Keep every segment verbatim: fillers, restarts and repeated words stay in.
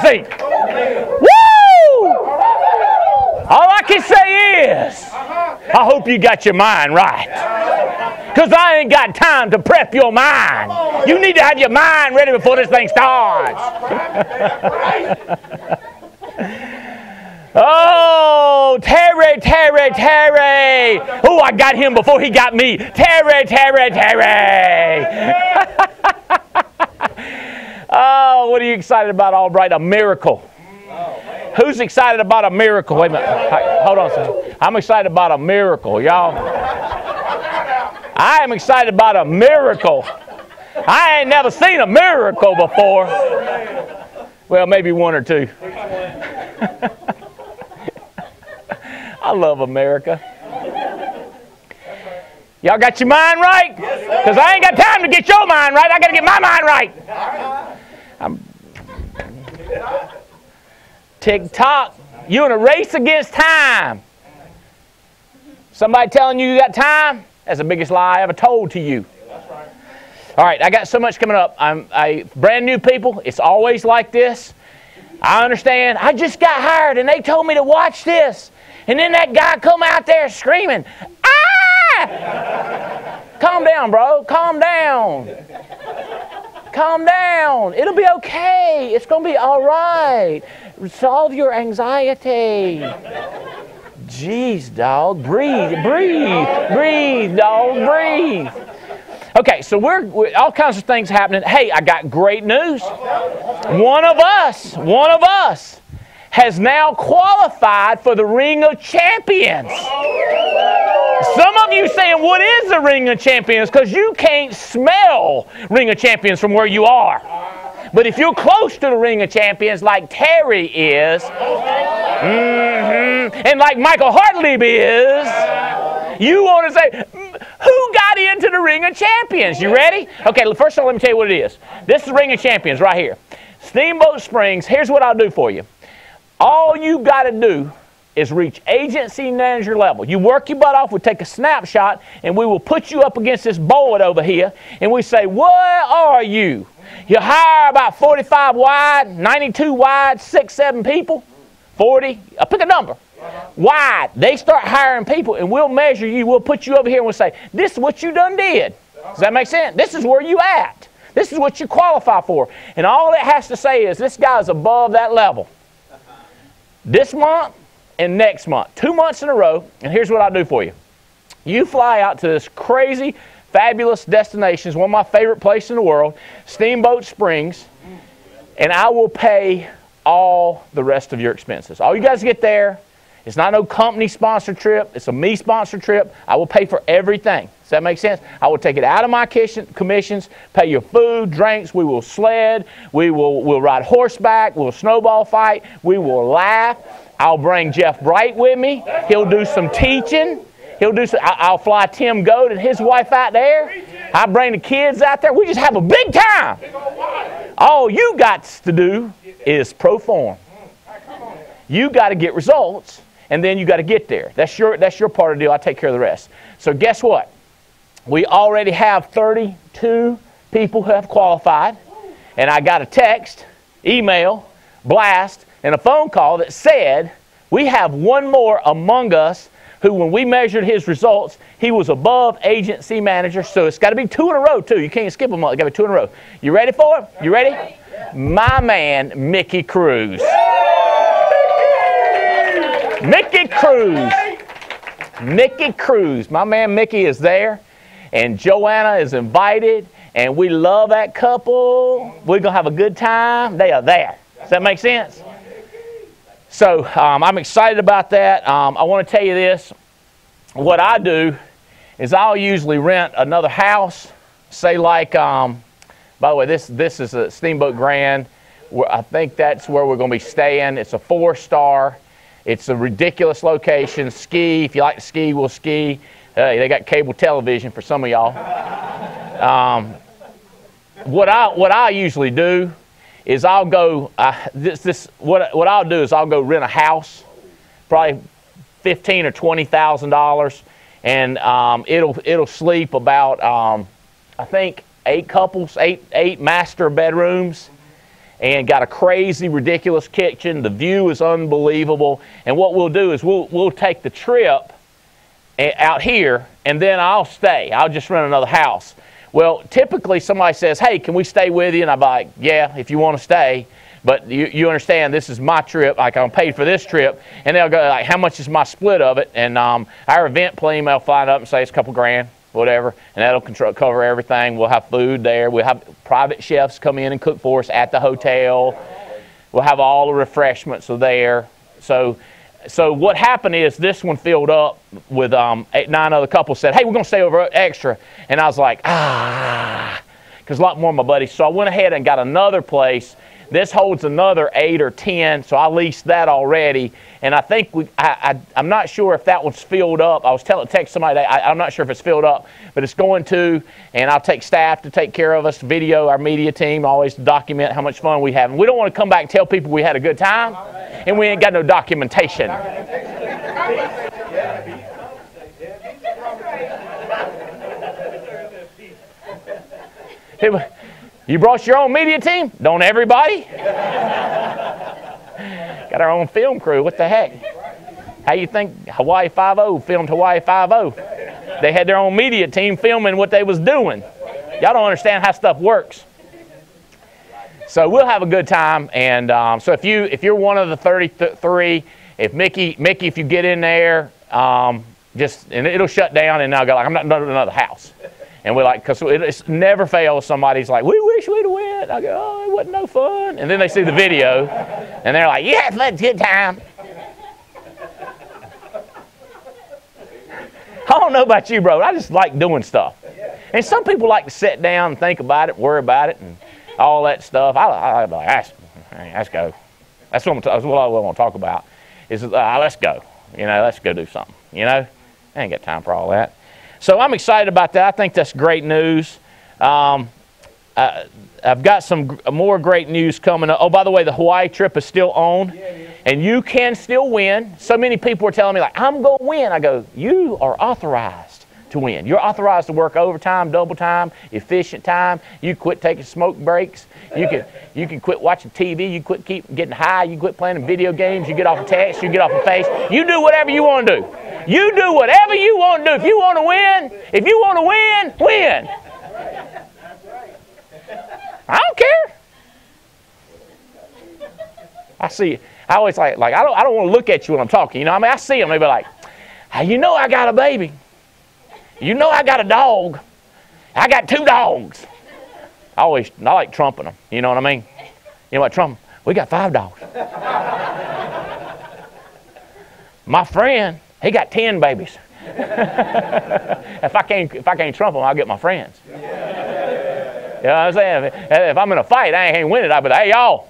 seat. Woo! All I can say is, I hope you got your mind right. Because I ain't got time to prep your mind. You need to have your mind ready before this thing starts. Oh, Terry, Terry, Terry. Oh, I got him before he got me. Terry, Terry, Terry. Oh, what are you excited about, Albright? A miracle. Who's excited about a miracle? Wait a minute. Hold on a second. I'm excited about a miracle, y'all. I am excited about a miracle. I ain't never seen a miracle before. Well, maybe one or two. I love America. Y'all got your mind right? Because I ain't got time to get your mind right. I got to get my mind right. I'm tick-tock. You in a race against time. Somebody telling you you got time? That's the biggest lie I ever told to you. All right, I got so much coming up. I'm I, brand new people. It's always like this. I understand. I just got hired and they told me to watch this. And then that guy come out there screaming, ah! Calm down, bro. Calm down. Calm down. It'll be okay. It's going to be all right. Solve your anxiety. Jeez, dog. Breathe. Breathe. Breathe, dog. Breathe. Okay, so we're, we're all kinds of things happening. Hey, I got great news. One of us, one of us has now qualified for the Ring of Champions. Some of you saying, what is the Ring of Champions? Because you can't smell Ring of Champions from where you are. But if you're close to the Ring of Champions like Terry is, mm-hmm, and like Michael Hartley is, you want to say, who got into the Ring of Champions? You ready? Okay, first of all, let me tell you what it is. This is the Ring of Champions right here. Steamboat Springs, here's what I'll do for you. All you got to do is reach agency manager level. You work your butt off, we take a snapshot, and we will put you up against this board over here, and we say, where are you? You hire about forty-five wide, ninety-two wide, six, seven people, forty, I'll pick a number. Wide. They start hiring people, and we'll measure you. We'll put you over here, and we'll say, this is what you done did. Does that make sense? This is where you at. This is what you qualify for. And all it has to say is, this guy is above that level. This month and next month, two months in a row, and here's what I'll do for you. You fly out to this crazy, fabulous destination. It's one of my favorite places in the world, Steamboat Springs, and I will pay all the rest of your expenses. All you guys get there, it's not no company-sponsored trip. It's a me-sponsored trip. I will pay for everything. Does that make sense? I will take it out of my commissions, pay your food, drinks. We will sled. We will we'll ride horseback. We'll snowball fight. We will laugh. I'll bring Jeff Bright with me. He'll do some teaching. He'll do some, I'll fly Tim Goat and his wife out there. I bring the kids out there. We just have a big time. All you got to do is perform. You got to get results. And then you got to get there. That's your, that's your part of the deal. I take care of the rest. So guess what? We already have thirty-two people who have qualified. And I got a text, email, blast, and a phone call that said we have one more among us who, when we measured his results, he was above agency manager. So it's got to be two in a row, too. You can't skip them all. It's got to be two in a row. You ready for it? You ready? My man, Mickey Cruz. Mickey Cruz. Mickey Cruz. My man Mickey is there, and Joanna is invited, and we love that couple. We're going to have a good time. They are there. Does that make sense? So um, I'm excited about that. Um, I want to tell you this. What I do is I'll usually rent another house, say like, um, by the way, this, this is a Steamboat Grand. Where I think that's where we're going to be staying. It's a four-star. It's a ridiculous location. Ski. If you like to ski, we'll ski. Hey, they got cable television for some of y'all. Um, what I what I usually do is I'll go. Uh, this this what what I'll do is I'll go rent a house, probably fifteen or twenty thousand dollars, and um, it'll it'll sleep about um, I think eight couples, eight eight master bedrooms. and got a crazy, ridiculous kitchen. The view is unbelievable. And what we'll do is we'll, we'll take the trip out here, and then I'll stay. I'll just rent another house. Well, typically somebody says, hey, can we stay with you? And I'm like, yeah, if you want to stay. But you, you understand, this is my trip. Like, I'm paid for this trip. And they'll go, like, how much is my split of it? And um, our event team, they'll fly up and say it's a couple grand, whatever. And that'll control, cover everything. We'll have food there. We'll have private chefs come in and cook for us at the hotel. We'll have all the refreshments are there. So, so what happened is this one filled up with um, eight, nine other couples said, hey, we're going to stay over extra. And I was like, ah, because a lot more of my buddies. So I went ahead and got another place. This holds another eight or ten, so I leased that already. And I think we, I, I, I'm not sure if that one's filled up. I was telling, text somebody, I, I'm not sure if it's filled up, but it's going to. And I'll take staff to take care of us, video, our media team, always document how much fun we have. And we don't want to come back and tell people we had a good time, and we ain't got no documentation. You brought your own media team? Don't everybody? Got our own film crew. What the heck? How you think Hawaii Five-O filmed Hawaii Five-O? They had their own media team filming what they was doing. Y'all don't understand how stuff works. So we'll have a good time. And um, so if you if you're one of the thirty-three, if Mickey Mickey, if you get in there, um, just and it'll shut down, and I'll go like, I'm not doing another house. And we're like, because it never fails. Somebody's like, we wish we'd have went. I go, oh, it wasn't no fun. And then they see the video, and they're like, yeah, it's a good time. I don't know about you, bro. I just like doing stuff. And some people like to sit down and think about it, worry about it, and all that stuff. I, I, I like, let's, let's go. That's what, I'm, that's what I want to talk about. Is uh, let's go. You know, let's go do something. You know, I ain't got time for all that. So I'm excited about that. I think that's great news. Um, uh, I've got some more great news coming up. Oh, by the way, the Hawaii trip is still on, yeah, yeah. And you can still win. So many people are telling me, like, I'm going to win. I go, you are authorized to win. You're authorized to work overtime, double time, efficient time. You quit taking smoke breaks. You can, you can quit watching T V. You quit keep getting high. You quit playing video games. You get off of text. You get off of face. You do whatever you want to do. You do whatever you want to do. If you want to win, if you want to win, win. I don't care. I see. I always like, like I don't, I don't want to look at you when I'm talking. You know, I mean, I see them. They be like, hey, you know, I got a baby. You know, I got a dog. I got two dogs. I always, I like trumping them. You know what I mean? You know what, Trump? We got five dogs. My friend, he got ten babies. if I can't, if I can't trump them, I'll get my friends. You know what I'm saying? If, if I'm in a fight, I ain't winning. I'll be like, hey, y'all.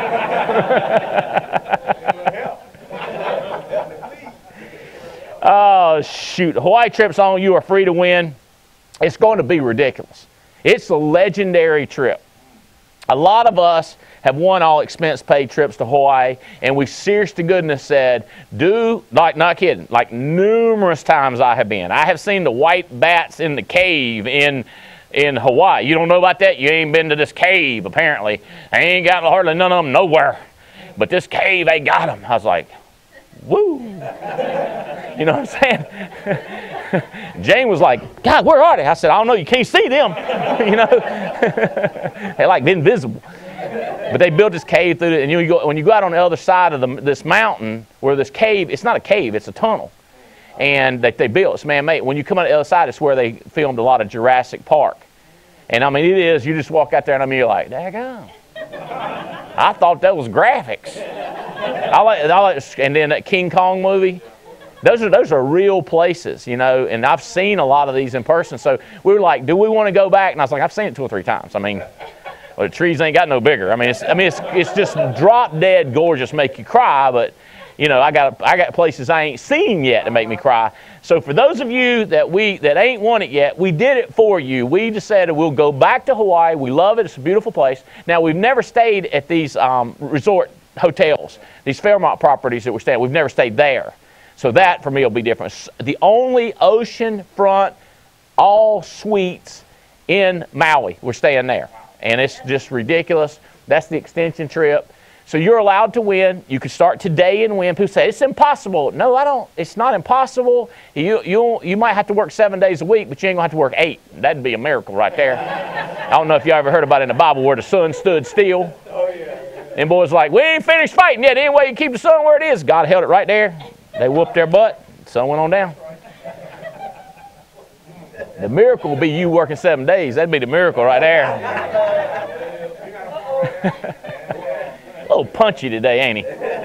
Oh, shoot. Hawaii trip's on. You are free to win. It's going to be ridiculous. It's a legendary trip. A lot of us have won all expense paid trips to Hawaii, and we serious to goodness said, do, like, not kidding, like numerous times I have been. I have seen the white bats in the cave in in Hawaii. You don't know about that? You ain't been to this cave, apparently. I ain't got hardly none of them nowhere. But this cave, they got them. I was like, woo. You know what I'm saying? Jane was like, God, where are they? I said, I don't know. You can't see them. You know? They're like invisible. But they built this cave through it. And you go, when you go out on the other side of the, this mountain where this cave, it's not a cave, it's a tunnel. And that they built, it's man-made. When you come on the other side, it's where they filmed a lot of Jurassic Park. And I mean, it is, you just walk out there and I mean, you're like, daggone. I thought that was graphics. I like, I like, and then that King Kong movie, those are, those are real places, you know, and I've seen a lot of these in person. So we were like, do we want to go back? And I was like, I've seen it two or three times. I mean, well, the trees ain't got no bigger. I mean, it's, I mean, it's, it's just drop dead gorgeous, make you cry, but you know, I got I got places I ain't seen yet to make me cry. So for those of you that we that ain't won it yet, we did it for you. We decided we'll go back to Hawaii. We love it. It's a beautiful place. Now, we've never stayed at these um, resort hotels, these Fairmont properties that we're staying at. We've never stayed there. So that, for me, will be different. The only oceanfront, all suites in Maui. We're staying there. And it's just ridiculous. That's the extension trip. So you're allowed to win. You can start today and win. People say, it's impossible. No, I don't. It's not impossible. You, you, you might have to work seven days a week, but you ain't going to have to work eight. That'd be a miracle right there. I don't know if you ever heard about it in the Bible where the sun stood still. Oh, yeah. And boys like, we ain't finished fighting yet. Any way you keep the sun where it is. God held it right there. They whooped their butt. The sun went on down. The miracle will be you working seven days. That'd be the miracle right there. A little punchy today, ain't he?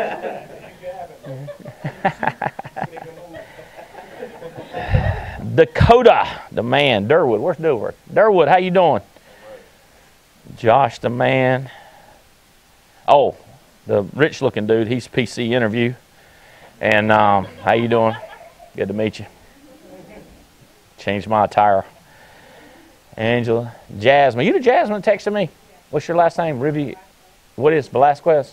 Dakota, the man. Durwood, where's Durwood? Durwood, how you doing? Josh, the man. Oh, the rich-looking dude. He's P C interview. And um, how you doing? Good to meet you. Changed my attire. Angela, Jasmine. You the Jasmine texted me. What's your last name? Rivi. What is Velasquez?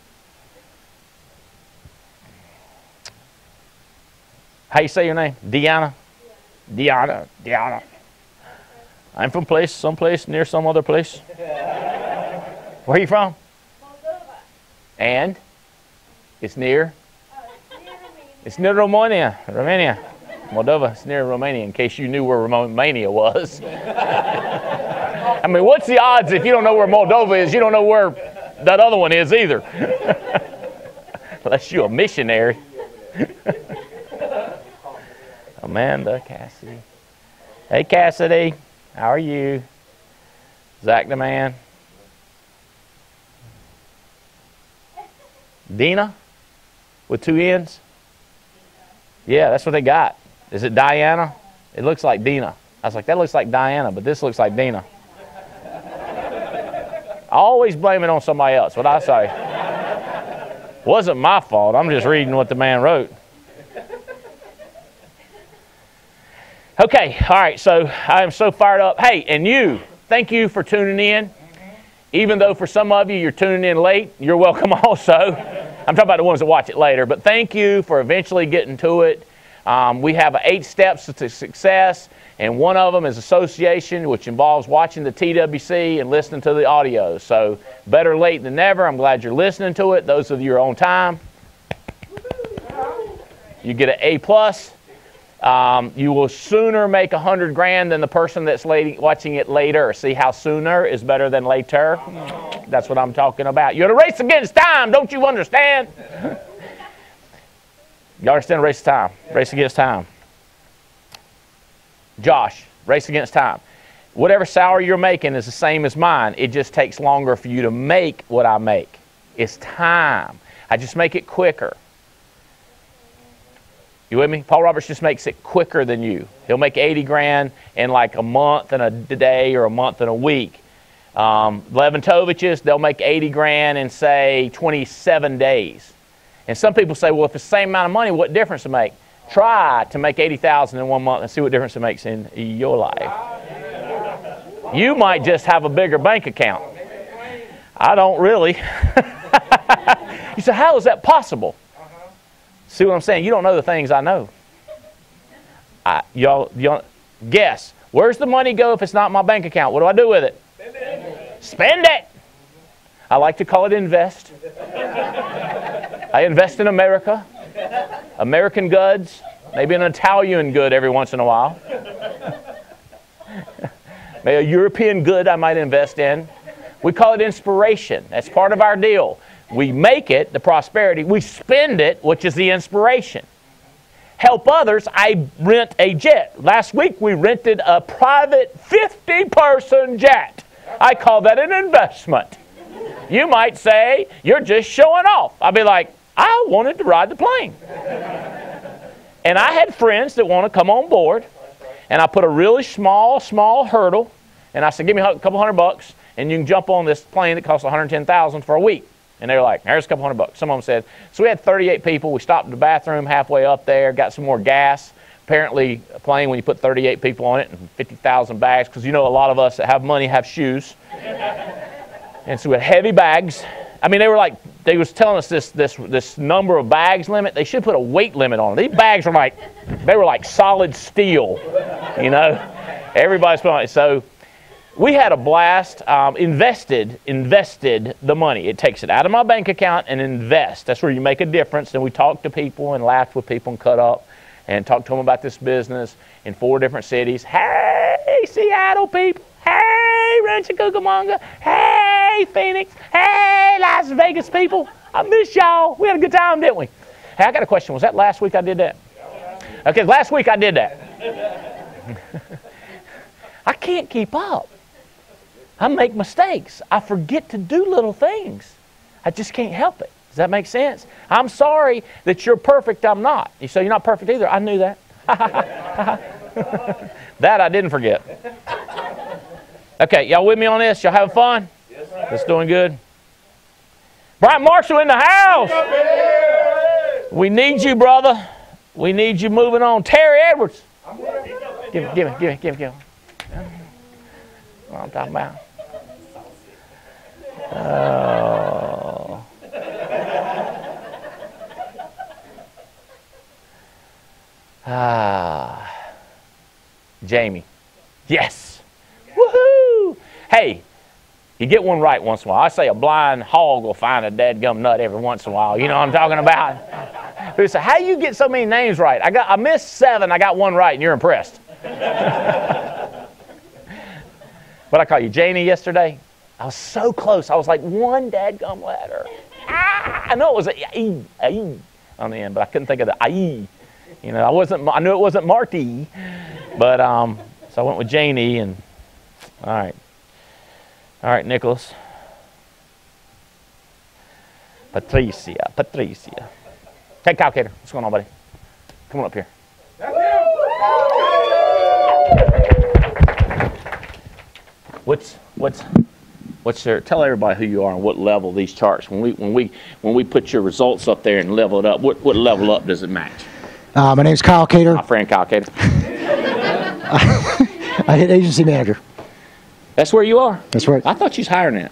How you say your name? Deanna? Deanna. Deanna. I'm from place, someplace near some other place. Where are you from? Moldova. And? It's near? Uh, it's near Romania. It's near Romania. Romania. Moldova. It's near Romania, in case you knew where Romania was. I mean, what's the odds if you don't know where Moldova is, you don't know where that other one is either? Unless you're a missionary. Amanda, Cassidy. Hey, Cassidy. How are you? Zach the man. Dina? With two N's? Yeah, that's what they got. Is it Diana? It looks like Dina. I was like, that looks like Diana, but this looks like Dina. I always blame it on somebody else. What I say? Wasn't my fault. I'm just reading what the man wrote. Okay, all right, so I am so fired up. Hey, and you, thank you for tuning in. Even though for some of you, you're tuning in late, you're welcome also. I'm talking about the ones that watch it later, but thank you for eventually getting to it. Um, we have eight steps to success, and one of them is association, which involves watching the T W C and listening to the audio. So better late than never. I'm glad you're listening to it. Those of you who are on time, you get an A plus. Um, you will sooner make a hundred grand than the person that's late, watching it later. See how sooner is better than later? That's what I'm talking about. You're in a race against time. Don't you understand? You understand race time? Race against time. Josh, race against time. Whatever salary you're making is the same as mine. It just takes longer for you to make what I make. It's time. I just make it quicker. You with me? Paul Roberts just makes it quicker than you. He'll make eighty grand in like a month and a day or a month and a week. Um, Leventoviches, they'll make eighty grand in, say, twenty-seven days. And some people say, well, if it's the same amount of money, what difference does it make? Try to make eighty thousand in one month and see what difference it makes in your life. You might just have a bigger bank account. I don't really. You say, how is that possible? See what I'm saying? You don't know the things I know. I, y'all, y'all, guess. Where's the money go if it's not in my bank account? What do I do with it? Spend it. Spend it. I like to call it invest. I invest in America. American goods. Maybe an Italian good every once in a while. Maybe a European good I might invest in. We call it inspiration. That's part of our deal. We make it, the prosperity. We spend it, which is the inspiration. Help others. I rent a jet. Last week we rented a private fifty person jet. I call that an investment. You might say, you're just showing off. I'd be like, I wanted to ride the plane. And I had friends that want to come on board. And I put a really small, small hurdle. And I said, give me a couple hundred bucks. And you can jump on this plane that costs one hundred ten thousand dollars for a week. And they were like, there's a couple hundred bucks. Some of them said, so we had thirty-eight people. We stopped at the bathroom halfway up there, got some more gas. Apparently, a plane, when you put thirty-eight people on it and fifty thousand bags, because you know a lot of us that have money have shoes. And so we had heavy bags. I mean, they were like, they was telling us this, this, this number of bags limit. They should put a weight limit on it. These bags were like, they were like solid steel, you know. Everybody's putting on it. So we had a blast. Um, invested, invested the money. It takes it out of my bank account and invest. That's where you make a difference. And we talked to people and laughed with people and cut up and talked to them about this business in four different cities. Hey, Seattle people. Hey, Rancho Cucamonga. Hey, Phoenix. Hey, Las Vegas people. I miss y'all. We had a good time, didn't we? Hey, I got a question. Was that last week I did that? Okay, last week I did that. I can't keep up. I make mistakes. I forget to do little things. I just can't help it. Does that make sense? I'm sorry that you're perfect. I'm not. You say you're not perfect either. I knew that. That I didn't forget. Okay, y'all with me on this? Y'all having fun? Yes, sir. It's doing good. Brian Marshall in the house. We need you, brother. We need you moving on. Terry Edwards. Give me, give me, give me, give me, give me. What I'm talking about. Oh. Ah. Jamie. Yes. Woohoo! Hey, you get one right once in a while. I say a blind hog will find a dadgum nut every once in a while. You know what I'm talking about? People say, how do you get so many names right? I got I missed seven, I got one right, and you're impressed. What I call you, Janie, yesterday? I was so close. I was like one dadgum letter. Ah, I know it was a I, I on the end, but I couldn't think of the I. You know, I wasn't. I knew it wasn't Marty, but um, so I went with Janie, and all right, all right, Nicholas, Patricia, Patricia. Hey, Kyle Cater, what's going on, buddy? Come on up here. What's what's what's there? Tell everybody who you are and what level these charts. When we when we when we put your results up there and level it up, what what level up does it match? Uh, my name's Kyle Cater. My friend Kyle Cater. I hit agency manager. That's where you are. That's right. I thought you was higher than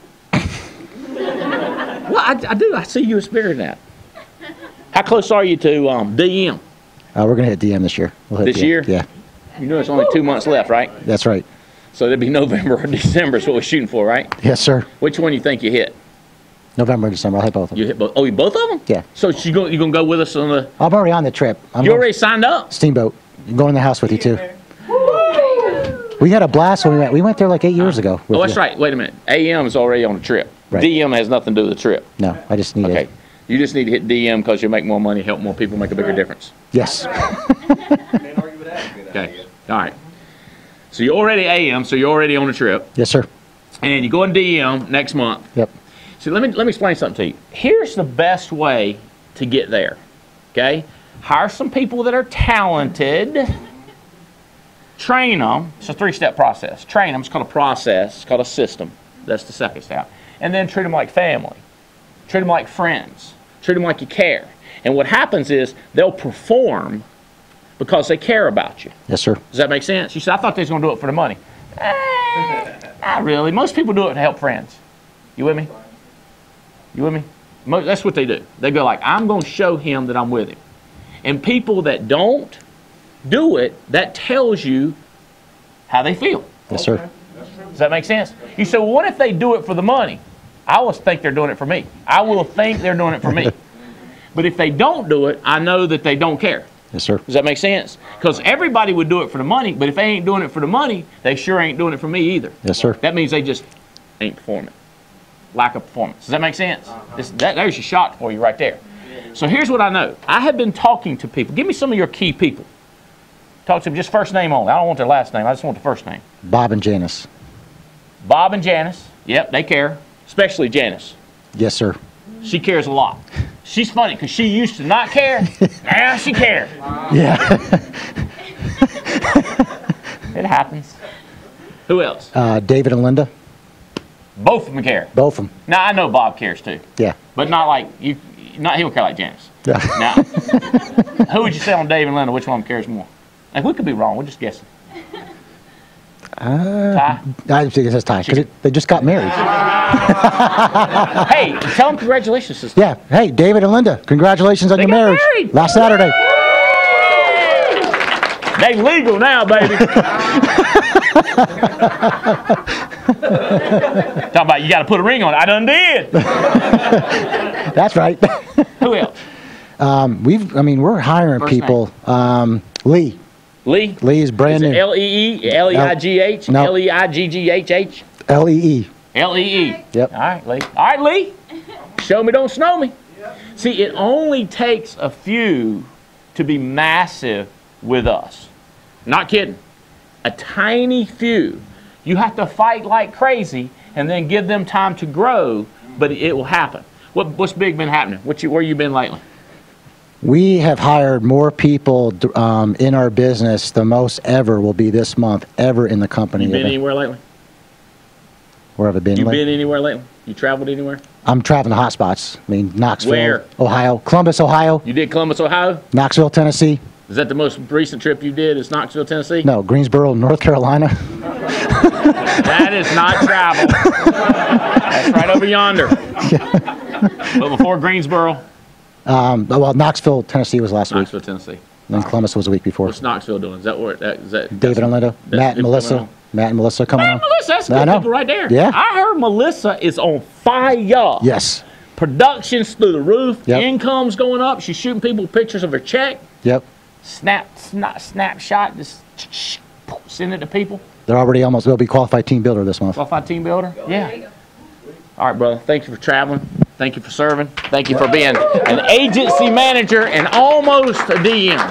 that. Well, I, I do. I see you as bigger than that. How close are you to um, D M? Uh, we're gonna hit D M this year. We'll hit This D M. year? Yeah. You know, it's only two months left, right? That's right. So it'd be November or December is what we're shooting for, right? Yes, sir. Which one you think you hit? November, December. I'll hit both of them. You hit both? Oh, you both of them? Yeah. So you go, you gonna go with us on the? I'm already on the trip. I'm You going- already signed up? Steamboat. I'm going in the house with you too. We had a blast when we went. We went there like eight years ago. Oh, that's you. right. Wait a minute. A M is already on the trip. Right. D M has nothing to do with the trip. No, I just need Okay. it. You just need to hit D M because you'll make more money, help more people, make a bigger difference. Yes. Okay. All right. So you're already A M, so you're already on the trip. Yes, sir. And you go in D M next month. Yep. So let me let me explain something to you. Here's the best way to get there. Okay? Hire some people that are talented. Train them. It's a three-step process. Train them. It's called a process. It's called a system. That's the second step. And then treat them like family. Treat them like friends. Treat them like you care. And what happens is they'll perform because they care about you. Yes, sir. Does that make sense? You said, I thought they was going to do it for the money. Eh, not really. Most people do it to help friends. You with me? You with me? Mo- That's what they do. They go like, I'm going to show him that I'm with him. And people that don't do it, that tells you how they feel. Yes, sir. Does that make sense? You say, well, what if they do it for the money? I always think they're doing it for me. I will think they're doing it for me. But if they don't do it, I know that they don't care. Yes, sir. Does that make sense? Because everybody would do it for the money, but if they ain't doing it for the money, they sure ain't doing it for me either. Yes, sir. That means they just ain't performing. Lack of performance. Does that make sense? This, that, there's your shot for you right there. So here's what I know. I have been talking to people. Give me some of your key people. Talk to them just first name only. I don't want their last name. I just want the first name. Bob and Janice. Bob and Janice. Yep, they care. Especially Janice. Yes, sir. She cares a lot. She's funny because she used to not care. Now she cares. Yeah. It happens. Who else? uh, David and Linda. Both of them care. Both of them. Now I know Bob cares too, Yeah. but not like you. Not he don't care like Janice. Yeah. Now, who would you say on Dave and Linda? Which one cares more? Like we could be wrong. We're just guessing. Uh, Ty? I think it says Ty because they just got married. Hey, tell them congratulations, sister. Yeah. Hey, David and Linda, congratulations on They your got marriage married. last Saturday. They legal now, baby. Talking about you got to put a ring on it. I done did. That's right. Who else? Um, we've, I mean, we're hiring First people. Um, Lee. Lee? Lee is brand is new. L E E? L E I G H? No. L E I G G H H? L E E. L E E. Yep. All right, Lee. All right, Lee. Show me, don't snow me. See, it only takes a few to be massive with us. Not kidding. A tiny few. You have to fight like crazy and then give them time to grow, but it will happen. What, what's big been happening? What you, where you been lately? We have hired more people um, in our business. The most ever will be this month, ever in the company. You been anywhere lately? Where have I been You lately? been anywhere lately? You traveled anywhere? I'm traveling to hot spots. I mean, Knoxville, Where? Ohio, Columbus, Ohio, You did Columbus, Ohio? Knoxville, Tennessee. Is that the most recent trip you did? Is Knoxville, Tennessee? No, Greensboro, North Carolina. That is not travel. That's right over yonder. But before Greensboro, Um, well, Knoxville, Tennessee was last Knoxville, week. Tennessee. And Columbus was the week before. What's Knoxville doing? Is that where? That, is that David and Linda, that's Matt and people Melissa. coming on? Matt and Melissa coming Man, on. Melissa, that's I good know. people right there. Yeah. I heard Melissa is on fire. Yes. Production's through the roof. Yep. Income's going up. She's shooting people pictures of her check. Yep. Snap, snap, snapshot. Just send it to people. They're already almost, they'll be qualified team builder this month. Qualified team builder. Yeah. All right, brother. Thank you for traveling. Thank you for serving. Thank you for being an agency manager and almost a D M.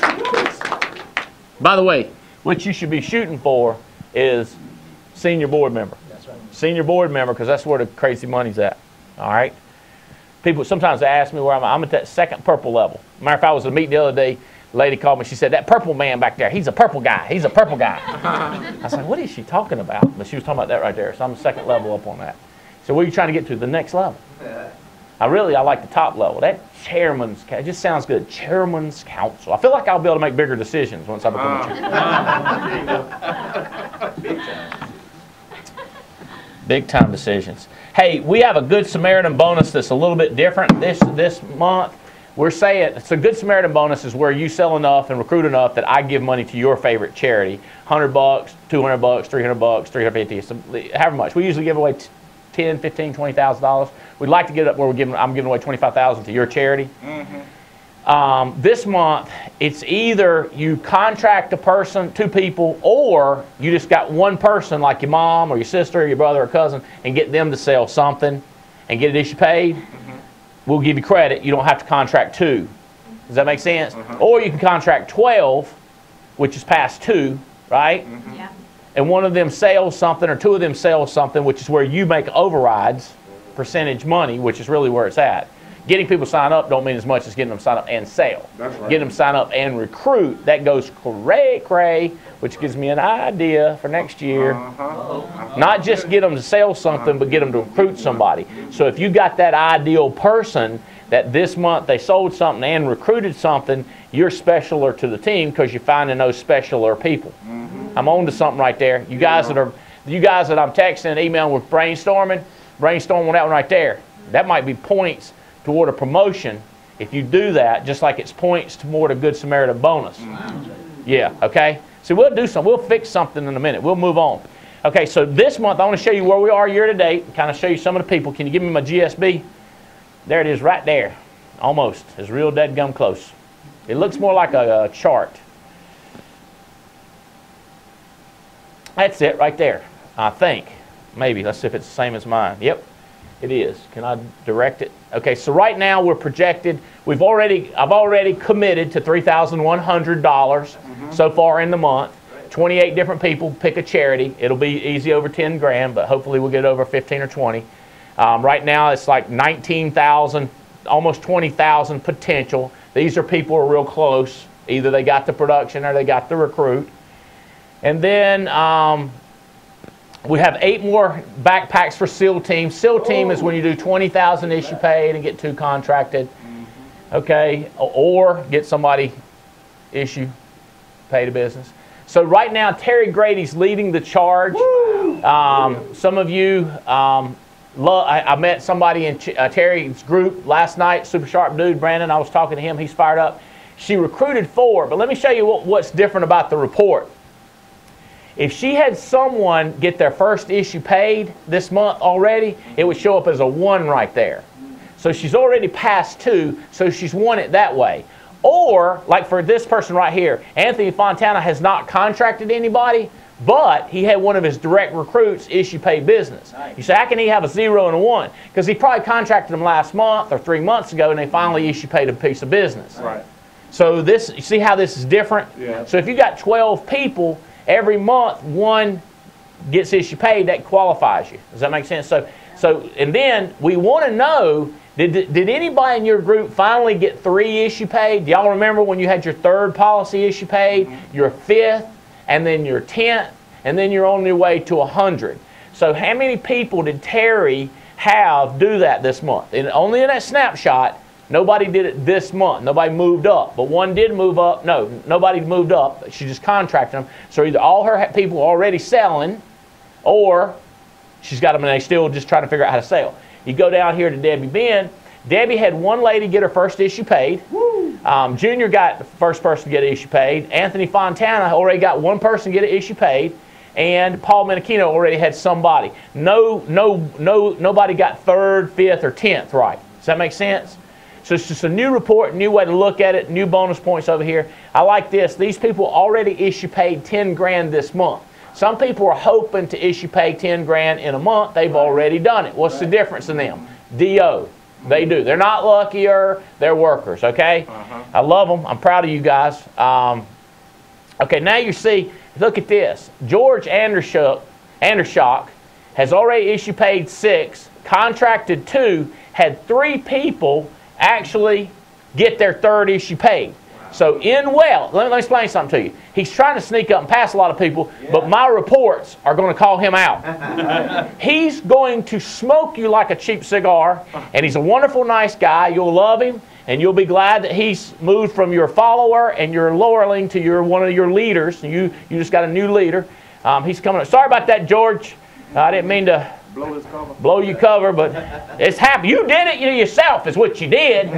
By the way, what you should be shooting for is senior board member. That's right. Senior board member, because that's where the crazy money's at. All right? People sometimes they ask me where I'm at. I'm at that second purple level. Matter of fact, I was at a meeting the other day. A lady called me. She said, that purple man back there, he's a purple guy. He's a purple guy. I was like, what is she talking about? But she was talking about that right there. So I'm the second level up on that. So where are you trying to get to? The next level. I really, I like the top level. That chairman's, it just sounds good. Chairman's council. I feel like I'll be able to make bigger decisions once I become a chairman. Big time decisions. Hey, we have a Good Samaritan bonus that's a little bit different this this month. We're saying, so Good Samaritan bonus is where you sell enough and recruit enough that I give money to your favorite charity. one hundred bucks, two hundred bucks, three hundred bucks, three hundred fifty, however much. We usually give away ten, fifteen, twenty thousand dollars. We'd like to get it up where we're giving, I'm giving away twenty-five thousand to your charity. Mm-hmm. Um, this month, it's either you contract a person, two people, or you just got one person like your mom or your sister or your brother or cousin and get them to sell something and get it issue paid. Mm-hmm. We'll give you credit. You don't have to contract two. Does that make sense? Mm-hmm. Or you can contract twelve, which is past two, right? Mm-hmm. Yeah. And one of them sells something or two of them sell something, which is where you make overrides, percentage money, which is really where it's at. Getting people to sign up don't mean as much as getting them to sign up and sell. That's right. Getting them to sign up and recruit, that goes cray cray, which gives me an idea for next year. Uh-huh. Not just get them to sell something, but get them to recruit somebody. So if you got that ideal person that this month they sold something and recruited something, you're specialer to the team because you're finding those specialer people. Mm-hmm. I'm on to something right there. You guys that are, you guys that I'm texting and emailing with brainstorming, brainstorm on that one right there. That might be points toward a promotion if you do that, just like it's points toward a Good Samaritan bonus. Yeah, okay? So we'll do something. We'll fix something in a minute. We'll move on. Okay, so this month I want to show you where we are year to date and kind of show you some of the people. Can you give me my G S B? There it is right there. Almost. It's real dead gum close. It looks more like a, a chart. That's it right there, I think. Maybe. Let's see if it's the same as mine. Yep, it is. Can I direct it? Okay, so right now we're projected. We've already, I've already committed to three thousand one hundred dollars mm-hmm. so far in the month. twenty-eight different people pick a charity. It'll be easy over ten grand, but hopefully we'll get over fifteen or twenty. Um, right now it's like nineteen thousand, almost twenty thousand potential. These are people who are real close. Either they got the production or they got the recruit. And then um, we have eight more backpacks for SEAL Team. SEAL Team is when you do twenty thousand issue paid and get two contracted. Okay, or get somebody issue pay to business. So right now Terry Grady's leading the charge. Um, some of you, um, love, I, I met somebody in Ch uh, Terry's group last night, super sharp dude, Brandon. I was talking to him. He's fired up. She recruited four, but let me show you what, what's different about the report. If she had someone get their first issue paid this month already, it would show up as a one right there. So she's already passed two, so she's won it that way. Or, like for this person right here, Anthony Fontana has not contracted anybody, but he had one of his direct recruits issue paid business. Nice. You say, how can he have a zero and a one? Because he probably contracted them last month or three months ago, and they finally issue paid a piece of business. Right. So this, you see how this is different? Yeah. So if you got twelve people, every month one gets issue paid, that qualifies you. Does that make sense? So, so and then we want to know, did, did anybody in your group finally get three issue paid? Do y'all remember when you had your third policy issue paid, mm-hmm. your fifth, and then your tenth, and then you're on your way to one hundred? So how many people did Terry have do that this month? And only in that snapshot, nobody did it this month. Nobody moved up. But one did move up. No, nobody moved up. She just contracted them. So either all her people are already selling, or she's got them and they still just trying to figure out how to sell. You go down here to Debbie Ben. Debbie had one lady get her first issue paid. Um, Junior got the first person to get an issue paid. Anthony Fontana already got one person to get an issue paid. And Paul Menachino already had somebody. No, no, no, nobody got third, fifth, or tenth right. Does that make sense? So it's just a new report, new way to look at it, new bonus points over here. I like this. These people already issue paid ten grand this month. Some people are hoping to issue pay ten grand in a month. They've already done it. What's the difference in them? D O. They do. They're not luckier. They're workers, okay? Uh-huh. I love them. I'm proud of you guys. Um, okay, now you see, look at this. George Andershock, Andershock has already issue paid six, contracted two, had three people actually get their third issue paid. So in well, let me, let me explain something to you. He's trying to sneak up and pass a lot of people, yeah. but my reports are going to call him out. He's going to smoke you like a cheap cigar, and he's a wonderful, nice guy. You'll love him, and you'll be glad that he's moved from your follower and your lowerling to your one of your leaders. You you just got a new leader. Um, he's coming up. Sorry about that, George. Uh, I didn't mean to blow his cover. Blow your cover, but it's happy. You did it you yourself is what you did.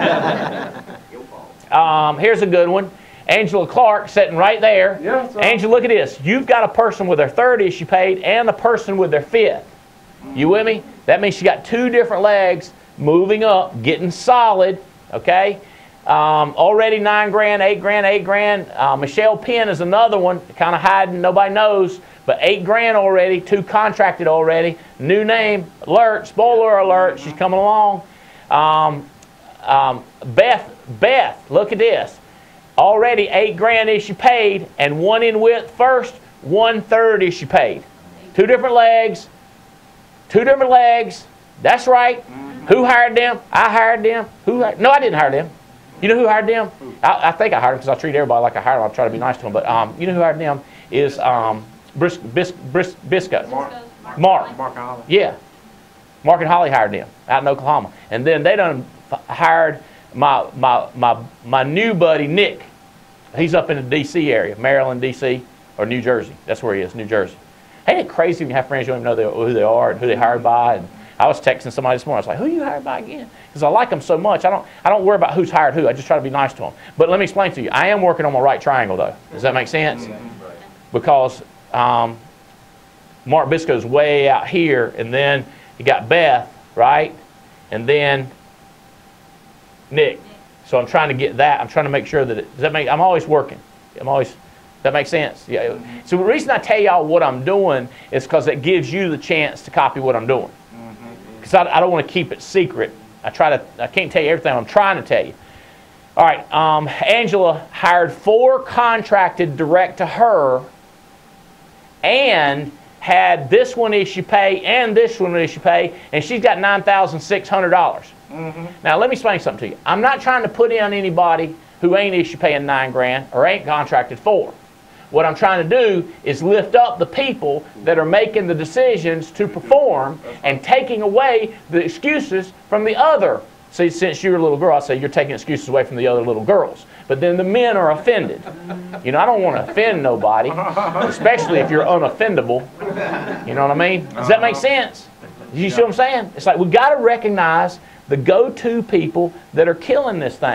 Um, here's a good one. Angela Clark sitting right there. Yeah, so. Angela, look at this. You've got a person with their third issue paid and a person with their fifth. You with me? That means she got two different legs moving up, getting solid. Okay? Um, already nine grand, eight grand, eight grand. Uh, Michelle Penn is another one, kind of hiding, nobody knows, but eight grand already, two contracted already. New name, alert, spoiler alert, she's coming along. Um, um, Beth, Beth, look at this. Already eight grand issue paid, and one in with first, one third issue paid. Two different legs, two different legs. That's right. Mm-hmm. Who hired them? I hired them. Who? Hired? No, I didn't hire them. You know who hired them? I, I think I hired them because I treat everybody like I hired them. I try to be nice to them. But um, you know who hired them is um, Bris, Bis, Bris, Bisco. Mark. Mark. Mark and Holly. Yeah. Mark and Holly hired them out in Oklahoma, and then they done hired my my my my new buddy Nick. He's up in the D C area, Maryland, D C, or New Jersey. That's where he is, New Jersey. Ain't it crazy when you have friends you don't even know they, who they are and who they hired by? And I was texting somebody this morning. I was like, "Who you hired by again?" Because I like them so much. I don't I don't worry about who's hired who. I just try to be nice to them. But let me explain to you. I am working on my right triangle, though. Does that make sense? Because um, Mark Bisco's way out here, and then you got Beth, right, and then Nick. So I'm trying to get that. I'm trying to make sure that it, does that make, I'm always working. I'm always, does that make sense? Yeah. So the reason I tell y'all what I'm doing is because it gives you the chance to copy what I'm doing. Because I, I don't want to keep it secret. I try to, I can't tell you everything I'm trying to tell you. All right, um, Angela hired four contracted direct to her and had this one issue pay and this one issue pay, and she's got nine thousand six hundred dollars. Mm-hmm. Now, let me explain something to you. I'm not trying to put in anybody who ain't issue paying nine grand or ain't contracted four. What I'm trying to do is lift up the people that are making the decisions to perform and taking away the excuses from the other. See, since you're a little girl, I say you're taking excuses away from the other little girls. But then the men are offended. You know, I don't want to offend nobody, especially if you're unoffendable. You know what I mean? Does that make sense? You see what I'm saying? It's like we've got to recognize the go-to people that are killing this thing.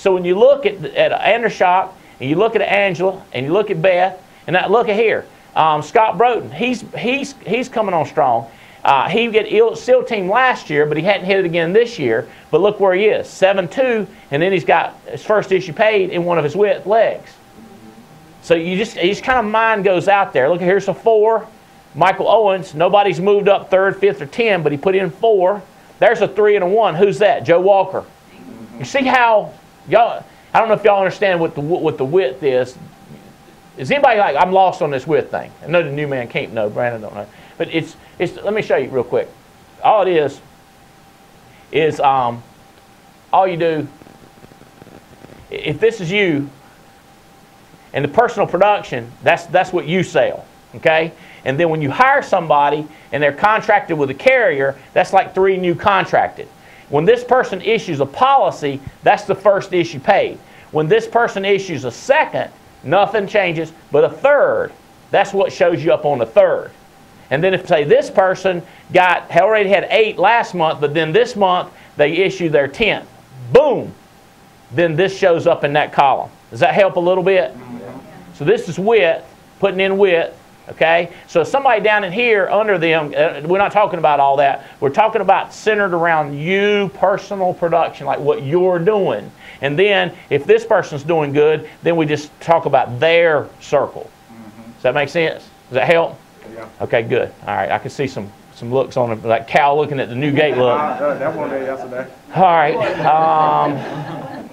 So when you look at, at Andershock, and you look at Angela, and you look at Beth, and now look at here, um, Scott Broughton, he's, he's, he's coming on strong. Uh, he got ill SEAL team last year, but he hadn't hit it again this year. But look where he is, seven two, and then he's got his first issue paid in one of his width legs. So you just, you just kind of mind goes out there. Look, here's a four. Michael Owens, nobody's moved up third, fifth, or ten, but he put in four. There's a three and a one. Who's that? Joe Walker. You see how y'all? I don't know if y'all understand what the what the width is. Is anybody like, I'm lost on this width thing? I know the new man can't know. Brandon don't know. But it's it's. Let me show you real quick. All it is is um, all you do. If this is you, and the personal production, that's that's what you sell. Okay. And then when you hire somebody and they're contracted with a carrier, that's like three new contracted. When this person issues a policy, that's the first issue paid. When this person issues a second, nothing changes, but a third, that's what shows you up on the third. And then if, say, this person got, already had eight last month, but then this month they issue their tenth, boom, then this shows up in that column. Does that help a little bit? So this is width, putting in width. Okay, so somebody down in here under them, uh, we're not talking about all that. We're talking about centered around you, personal production, like what you're doing. And then if this person's doing good, then we just talk about their circle. Mm-hmm. Does that make sense? Does that help? Yeah. Okay, good. All right, I can see some some looks on it, like Cal looking at the new gate look. Uh, that one day yesterday. All right. Um,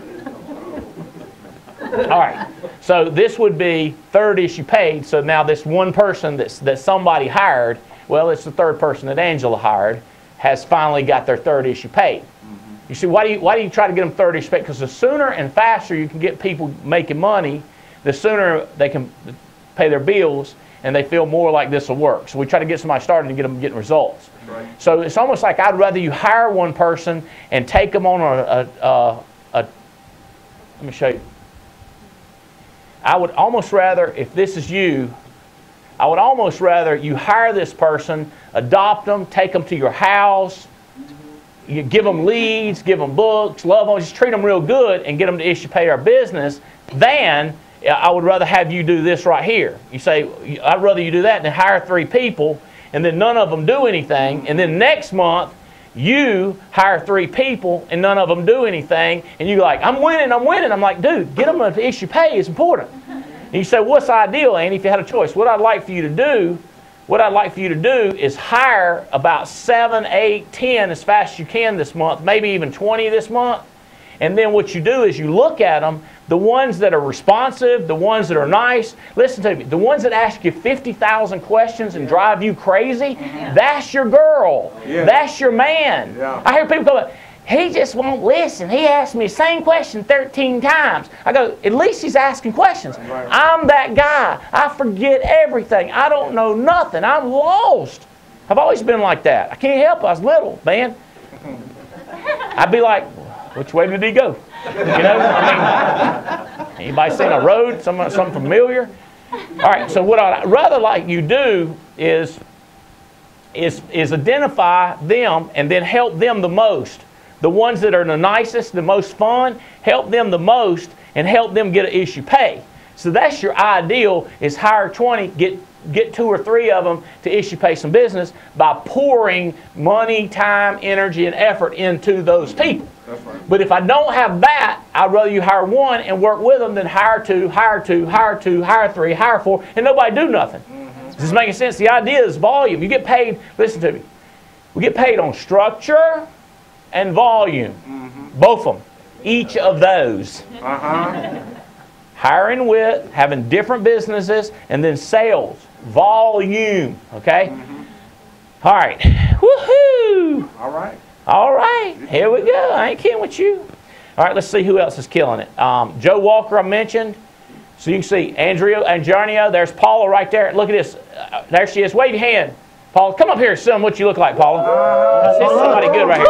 all right. So this would be third issue paid. So now this one person that's, that somebody hired, well, it's the third person that Angela hired, has finally got their third issue paid. Mm-hmm. You see, why do you, why do you try to get them third issue paid? Because the sooner and faster you can get people making money, the sooner they can pay their bills and they feel more like this will work. So we try to get somebody started and get them getting results. Right. So it's almost like I'd rather you hire one person and take them on a, a, a, a let me show you. I would almost rather, if this is you, I would almost rather you hire this person, adopt them, take them to your house, you give them leads, give them books, love them, just treat them real good and get them to issue pay our business, than I would rather have you do this right here. You say, I'd rather you do that than hire three people and then none of them do anything, and then next month you hire three people and none of them do anything, and you're like, I'm winning, I'm winning. I'm like, dude, get them to issue pay is important. And you say, what's ideal, Andy, if you had a choice? What I'd like for you to do, what I'd like for you to do is hire about seven, eight, ten as fast as you can this month, maybe even twenty this month. And then what you do is you look at them, the ones that are responsive, the ones that are nice. Listen to me, the ones that ask you fifty thousand questions and drive you crazy, that's your girl. Yeah. That's your man. Yeah. I hear people go, he just won't listen. He asked me the same question thirteen times. I go, at least he's asking questions. Right. I'm that guy. I forget everything. I don't know nothing. I'm lost. I've always been like that. I can't help it. I was little, man. I'd be like, which way did he go? You know, I mean, anybody seen a road, something, something familiar? All right, so what I'd rather like you do is, is, is identify them and then help them the most. The ones that are the nicest, the most fun, help them the most and help them get an issue pay. So that's your ideal, is hire twenty, get get two or three of them to issue pay some business by pouring money, time, energy, and effort into those people. That's right. But if I don't have that, I'd rather you hire one and work with them than hire two, hire two, hire two, hire three, hire four, and nobody do nothing. Mm-hmm. Is this making sense? The idea is volume. You get paid, listen to me, we get paid on structure and volume. Mm-hmm. Both of them. Each of those. Uh-huh. Hiring with, having different businesses, and then sales. Volume. Okay? Mm-hmm. All right. Woohoo! All right. All right. Here we go. I ain't kidding with you. All right, let's see who else is killing it. Um, Joe Walker I mentioned. So you can see Andrea, Anjarnio. There's Paula right there. Look at this. Uh, there she is. Wave your hand. Paula, come up here and show them what you look like, Paula. Uh, Let's see somebody good right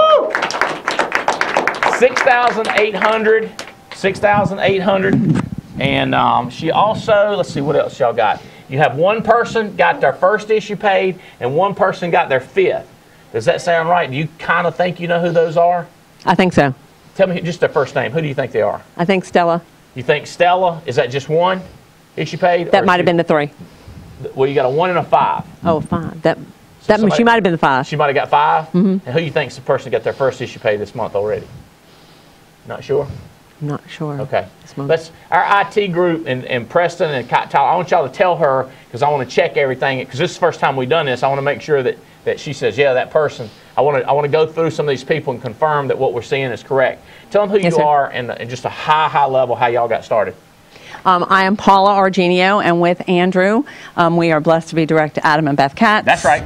here. six thousand eight hundred. six thousand eight hundred. And um, she also, let's see what else y'all got. You have one person got their first issue paid and one person got their fifth. Does that sound right? Do you kind of think you know who those are? I think so. Tell me just their first name. Who do you think they are? I think Stella. You think Stella, is that just one issue paid? That might have been the three. Well, you got a one and a five. Oh, five. That, So that somebody, she might have been the five. She might have got five? Mm-hmm. And who do you think's the person that got their first issue paid this month already? Not sure? I'm not sure. Okay. Let's, our I T group and, and Preston and Tyler, I want y'all to tell her, because I want to check everything, because this is the first time we've done this. I want to make sure that, that she says, yeah, that person. I want to I want to go through some of these people and confirm that what we're seeing is correct. Tell them who Yes, you sir. are and, and just a high, high level how y'all got started. Um, I am Paula Argenio, and with Andrew, um, we are blessed to be direct to Adam and Beth Katz. That's right.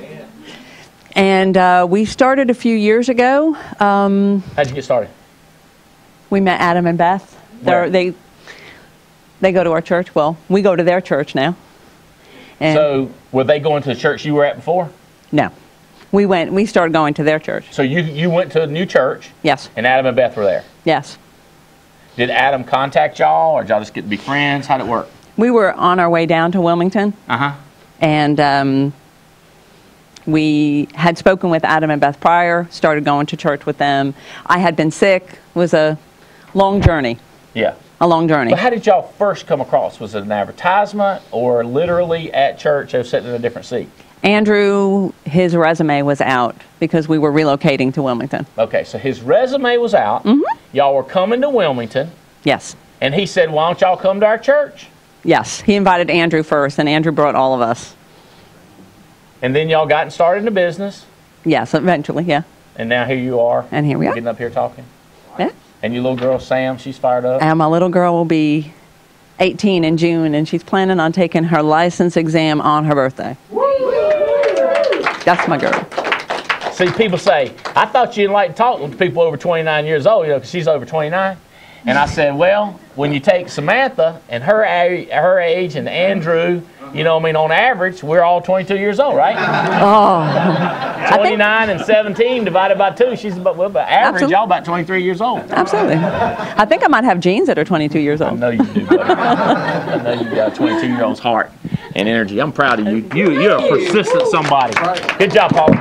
And uh, we started a few years ago. Um, How'd you get started? we met Adam and Beth. They're, Where? they they go to our church. Well, we go to their church now. And So were they going to the church you were at before? no, we went. We started going to their church. So you you went to a new church, Yes. and Adam and Beth were there. Yes. Did Adam contact y'all, or did y'all just get to be friends? How'd it work? We were on our way down to Wilmington, Uh-huh. and um, we had spoken with Adam and Beth prior, started going to church with them. I had been sick. It was a long journey, Yeah. a long journey. But how did y'all first come across? Was it an advertisement, or literally at church they were sitting in a different seat? Andrew, his resume was out because we were relocating to Wilmington. Okay, so his resume was out. Mm-hmm. Y'all were coming to Wilmington, Yes. and he said, why don't y'all come to our church? Yes. He invited Andrew first, and Andrew brought all of us. And then y'all got started in the business, Yes, eventually, yeah. and now here you are. And here we are. Getting up here talking. Yeah. And your little girl, Sam, she's fired up. And my little girl will be eighteen in June, and she's planning on taking her license exam on her birthday. That's my girl. See, people say, I thought you didn't like to talk with people over twenty-nine years old, you know, because she's over twenty-nine. And I said, well, when you take Samantha and her, a- her age and Andrew, you know, I mean, on average, we're all twenty-two years old, right? Oh, twenty-nine and seventeen divided by two, she's about, well, about average, Absolutely. y'all about twenty-three years old. absolutely. I think I might have genes that are twenty-two years I old. know you do, buddy. I know you got a twenty-two-year-old's heart and energy. I'm proud of you. You, you're a persistent somebody. Good job, Paul.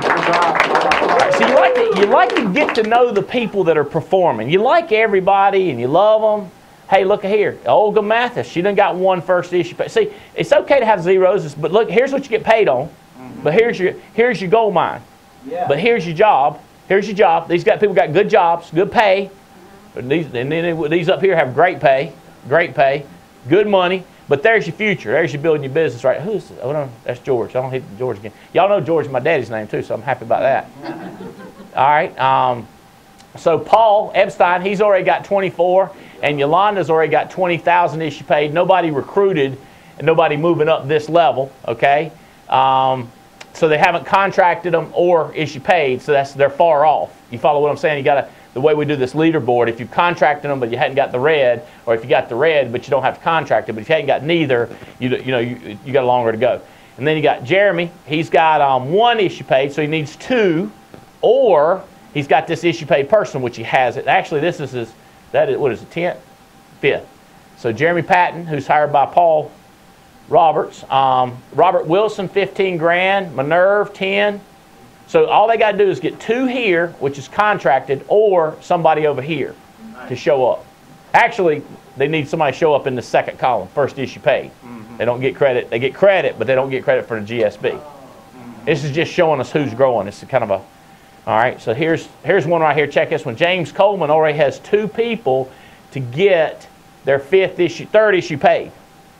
So you like to, you like to get to know the people that are performing. You like everybody and you love them. Hey, look here, Olga Mathis. She done got one first issue. See, it's okay to have zeros, but look, here's what you get paid on. But here's your here's your gold mine. But here's your job. Here's your job. These got people got good jobs, good pay. But these and then these up here have great pay, great pay, good money. But there's your future. There's your building your business, right? Who's this? Oh no, that's George. I don't hit George again. Y'all know George is my daddy's name too, so I'm happy about that. All right. Um, so Paul Epstein, he's already got twenty-four, and Yolanda's already got twenty thousand issue paid. Nobody recruited, and nobody moving up this level. Okay. Um, so they haven't contracted them or issue paid, so that's they're far off. You follow what I'm saying? You got to. The way we do this leaderboard, if you've contracted them but you hadn't got the red, or if you got the red but you don't have to contract it, but if you hadn't got neither, you you know you, you got longer to go. And then you got Jeremy. He's got um, one issue paid, so he needs two, or he's got this issue paid person, which he has it. Actually, this is his. That is what is it? tenth, fifth. So Jeremy Patton, who's hired by Paul Roberts, um, Robert Wilson, fifteen grand, Minerve, ten. So all they got to do is get two here, which is contracted, or somebody over here to show up. Actually, they need somebody to show up in the second column, first issue paid. Mm-hmm. They don't get credit. They get credit, but they don't get credit for the G S B. Mm-hmm. This is just showing us who's growing. It's kind of a, all right, so here's, here's one right here. Check this one. James Coleman already has two people to get their fifth issue, third issue paid.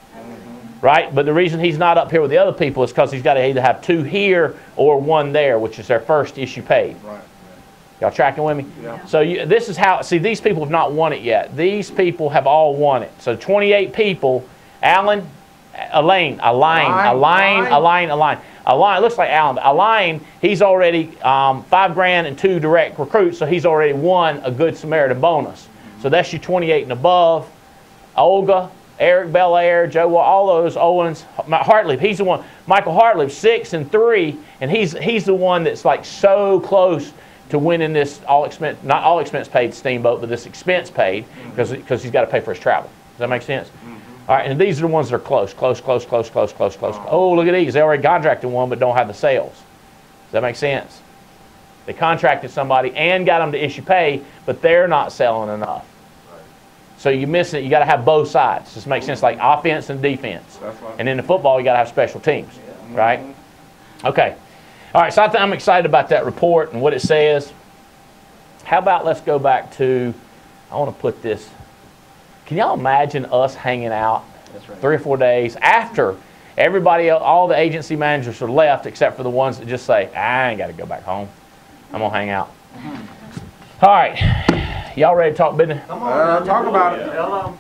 Right? But the reason he's not up here with the other people is because he's got to either have two here or one there, which is their first issue paid. Right. Y'all tracking with me? Yeah. So you, this is how, see, these people have not won it yet. These people have all won it. So twenty-eight people, Alan, Elaine, Elaine, Elaine, Elaine, Elaine. Elaine, it looks like Alan, but Elaine, he's already um, five grand and two direct recruits, so he's already won a Good Samaritan bonus. So that's your twenty-eight and above. Olga, Eric Belair, Joe, all those Owens, Hartley, he's the one. Michael Hartley, six and three, and he's he's the one that's like so close to winning this all expense, not all expense paid steamboat, but this expense paid because because he's got to pay for his travel. Does that make sense? Mm-hmm. All right, and these are the ones that are close, close, close, close, close, close, close. Oh, look at these. They already contracted one, but don't have the sales. Does that make sense? They contracted somebody and got them to issue pay, but they're not selling enough. So you're missing it. You got to have both sides. This makes sense, like offense and defense. That's right. And in the football, you got to have special teams, right? Okay. All right. So I think I'm excited about that report and what it says. How about let's go back to, I want to put this. Can y'all imagine us hanging out That's right. three or four days after everybody, all the agency managers are left except for the ones that just say, I ain't got to go back home. I'm going to hang out. All right. Y'all ready to talk business? Come on, uh, talk about it.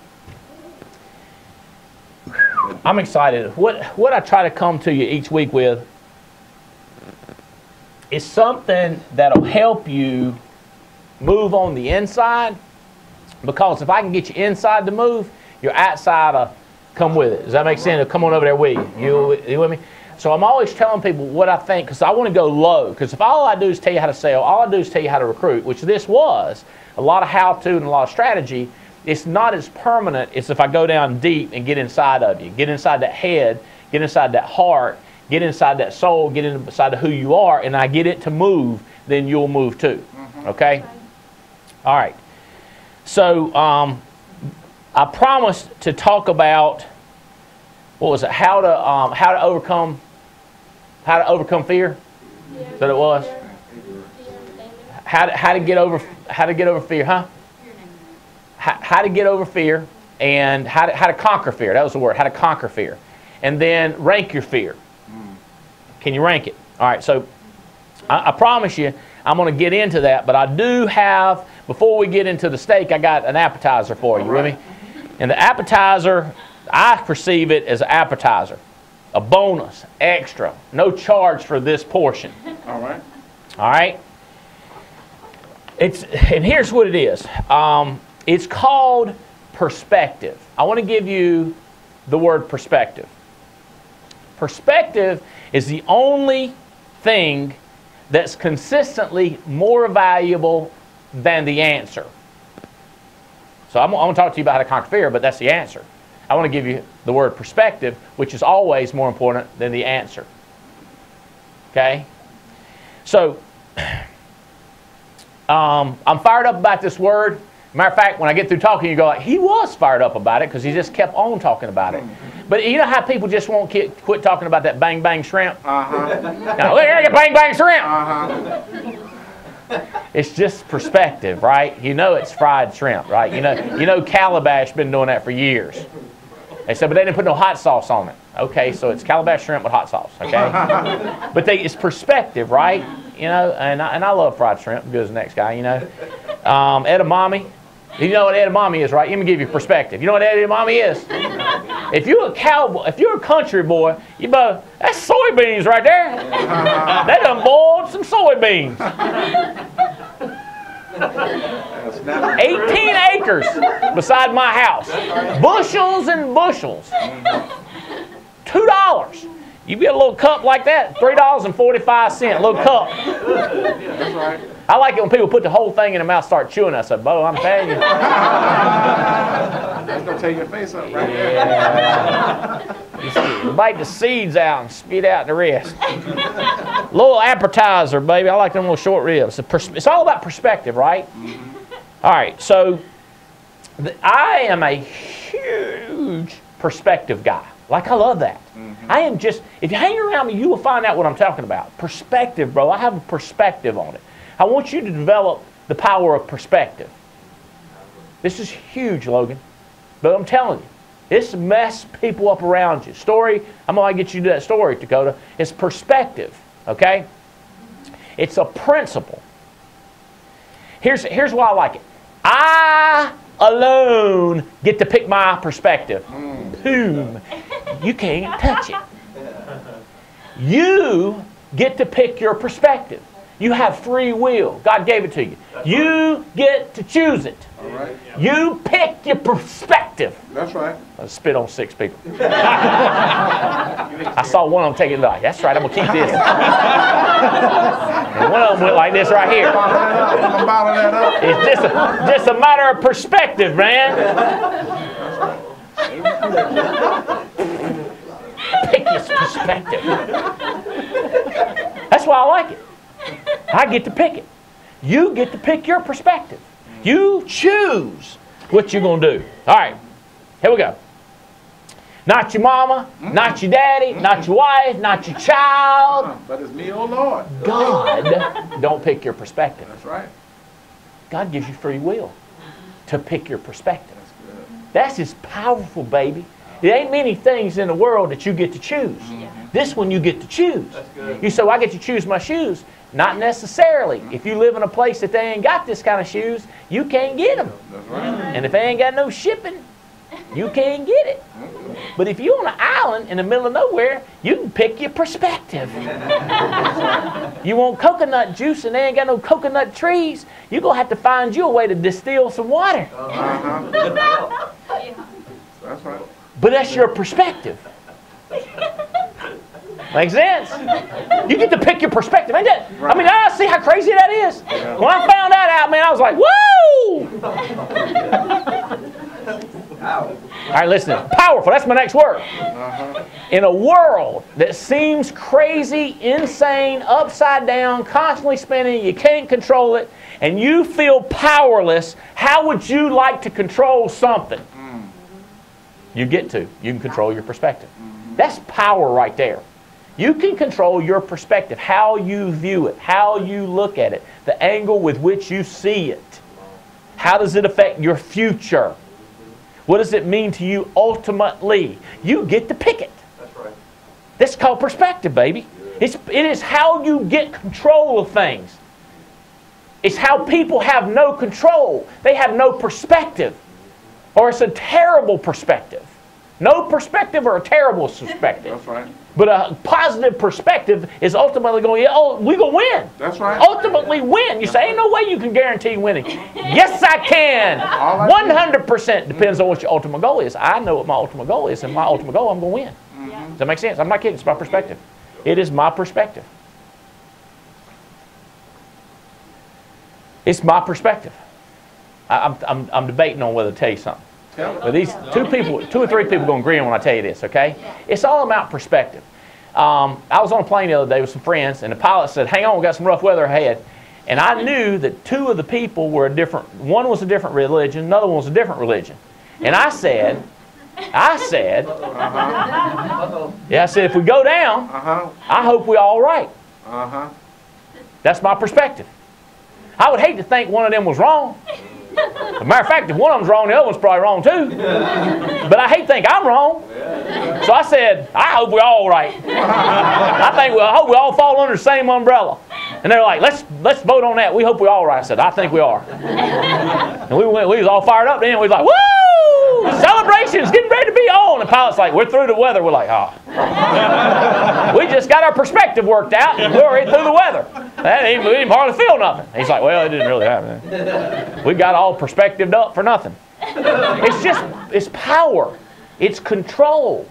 I'm excited. What, what I try to come to you each week with is something that'll help you move on the inside, because if I can get you inside to move, your outside will come with it. Does that make sense? It'll come on over there with you. You, you with me? So I'm always telling people what I think, because I want to go low. Because if all I do is tell you how to sell, all I do is tell you how to recruit, which this was a lot of how-to and a lot of strategy, it's not as permanent as if I go down deep and get inside of you, get inside that head, get inside that heart, get inside that soul, get inside of who you are, and I get it to move, then you'll move too. Okay? All right. So um, I promised to talk about, what was it? How to um, how to overcome how to overcome fear. Is that what it was? How to, how to get over how to get over fear, huh? How, how to get over fear and how to how to conquer fear. That was the word. How to conquer fear, and then rank your fear. Can you rank it? All right. So I, I promise you, I'm going to get into that, but I do have, before we get into the steak, I got an appetizer for you. You with me? And the appetizer, I perceive it as an appetizer, a bonus, extra, no charge for this portion. All right. All right. It's, and here's what it is. Um, it's called perspective. I want to give you the word perspective. Perspective is the only thing that's consistently more valuable than the answer. So I'm, I'm going to talk to you about how to conquer fear, but that's the answer. I want to give you the word perspective, which is always more important than the answer. Okay? So, um, I'm fired up about this word. Matter of fact, when I get through talking, you go like, he was fired up about it because he just kept on talking about it. But you know how people just won't quit, quit talking about that bang bang shrimp? Uh-huh. Now, look at bang bang shrimp. Uh-huh. It's just perspective, right? You know it's fried shrimp, right? You know, you know Calabash been doing that for years. They said, but they didn't put no hot sauce on it. Okay, so it's Calabash shrimp with hot sauce, okay? But they, it's perspective, right? You know, and I, and I love fried shrimp. Good as the next guy, you know. Um, edamame. You know what edamame is, right? Let me give you perspective. You know what edamame is? If you're a cowboy, if you're a country boy, you go, that's soybeans right there. They done boiled some soybeans. eighteen acres beside my house. Bushels and bushels. Two dollars. You get a little cup like that, three dollars and forty-five cents, little cup. That's right. I like it when people put the whole thing in their mouth, start chewing. I said, Bo, I'm telling you. That's going to tear your face up right Yeah. Just bite the seeds out and spit out the rest. Little appetizer, baby. I like them little short ribs. It's all about perspective, right? Mm-hmm. All right, so the, I am a huge perspective guy. Like, I love that. Mm-hmm. I am just, if you hang around me, you will find out what I'm talking about. Perspective, bro. I have a perspective on it. I want you to develop the power of perspective. This is huge, Logan. But I'm telling you, this messes people up around you. Story, I'm going to get you to that story, Dakota. It's perspective, okay? It's a principle. Here's, here's why I like it. I alone get to pick my perspective. Mm. Boom. You can't touch it. You get to pick your perspective. You have free will. God gave it to you. You get to choose it. All right. You pick your perspective. That's right. I spit on six people. I saw one of them take it like, that's right, I'm going to keep this. And one of them went like this right here. It's just a, just a matter of perspective, man. Pick your perspective. That's why I like it. I get to pick it. You get to pick your perspective. You choose what you're going to do. All right, here we go. Not your mama, not your daddy, not your wife, not your child. But it's me, oh Lord. God don't pick your perspective. That's right. God gives you free will to pick your perspective. That's good. That's just powerful, baby. There ain't many things in the world that you get to choose. Mm-hmm. This one you get to choose. That's good. You say, well, I get to choose my shoes. Not necessarily. If you live in a place that they ain't got this kind of shoes, you can't get them. That's right. And if they ain't got no shipping, you can't get it. But if you're on an island in the middle of nowhere, you can pick your perspective. You want coconut juice and they ain't got no coconut trees, you're going to have to find you a way to distill some water. Uh-huh. That's right. But that's your perspective. Make sense? You get to pick your perspective. Ain't that? I mean, I see how crazy that is. When I found that out, man, I was like, woo! All right, listen. Powerful. That's my next word. Uh-huh. In a world that seems crazy, insane, upside down, constantly spinning, you can't control it, and you feel powerless, how would you like to control something? Mm. You get to. You can control your perspective. Mm-hmm. That's power right there. You can control your perspective, how you view it, how you look at it, the angle with which you see it. How does it affect your future? What does it mean to you ultimately? You get to pick it. That's right. That's called perspective, baby. It's, it is how you get control of things. It's how people have no control. They have no perspective. Or it's a terrible perspective. No perspective or a terrible perspective. That's right. But a positive perspective is ultimately going, oh, we're going to win. That's right. Ultimately win. You say, ain't no way you can guarantee winning. Yes, I can. one hundred percent depends on what your ultimate goal is. I know what my ultimate goal is, and my ultimate goal, I'm going to win. Mm-hmm. Does that make sense? I'm not kidding. It's my perspective. It is my perspective. It's my perspective. I, I'm, I'm, I'm debating on whether to tell you something. But these two people, two or three people are going to agree on when I tell you this, okay? It's all about perspective. Um, I was on a plane the other day with some friends, and the pilot said, hang on, we got some rough weather ahead. And I knew that two of the people were a different, one was a different religion, another one was a different religion. And I said, I said, uh-huh. yeah, I said, if we go down, uh-huh. I hope we're all right. Uh-huh. That's my perspective. I would hate to think one of them was wrong. As a matter of fact, if one of them's wrong, the other one's probably wrong too. But I hate to think I'm wrong. So I said, I hope we're all right. I think we, I hope we all fall under the same umbrella. And they're like, let's let's vote on that. We hope we're all right. I said, I think we are. And we went, we was all fired up then. We was like, woo! Celebrations, getting ready to be on. And the pilot's like, we're through the weather. We're like, oh. We just got our perspective worked out and we're already through the weather. That ain't, we didn't hardly feel nothing. He's like, well, it didn't really happen. We got all perspectived up for nothing. It's just, it's power. It's control.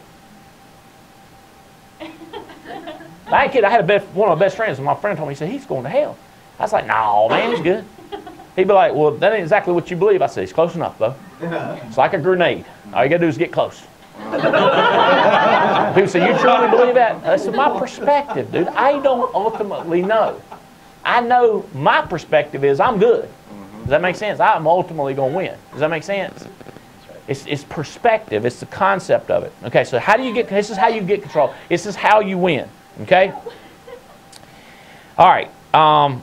I ain't kidding. I had a best, one of my best friends, and my friend told me, he said, he's going to hell. I was like, no, man, he's good. He'd be like, well, that ain't exactly what you believe. I said, it's close enough, though. It's like a grenade. All you got to do is get close. People say, you truly believe that? That's my perspective, dude. I don't ultimately know. I know my perspective is I'm good. Does that make sense? I'm ultimately going to win. Does that make sense? It's, it's perspective. It's the concept of it. Okay, so how do you get, this is how you get control. This is how you win. Okay? All right. Um,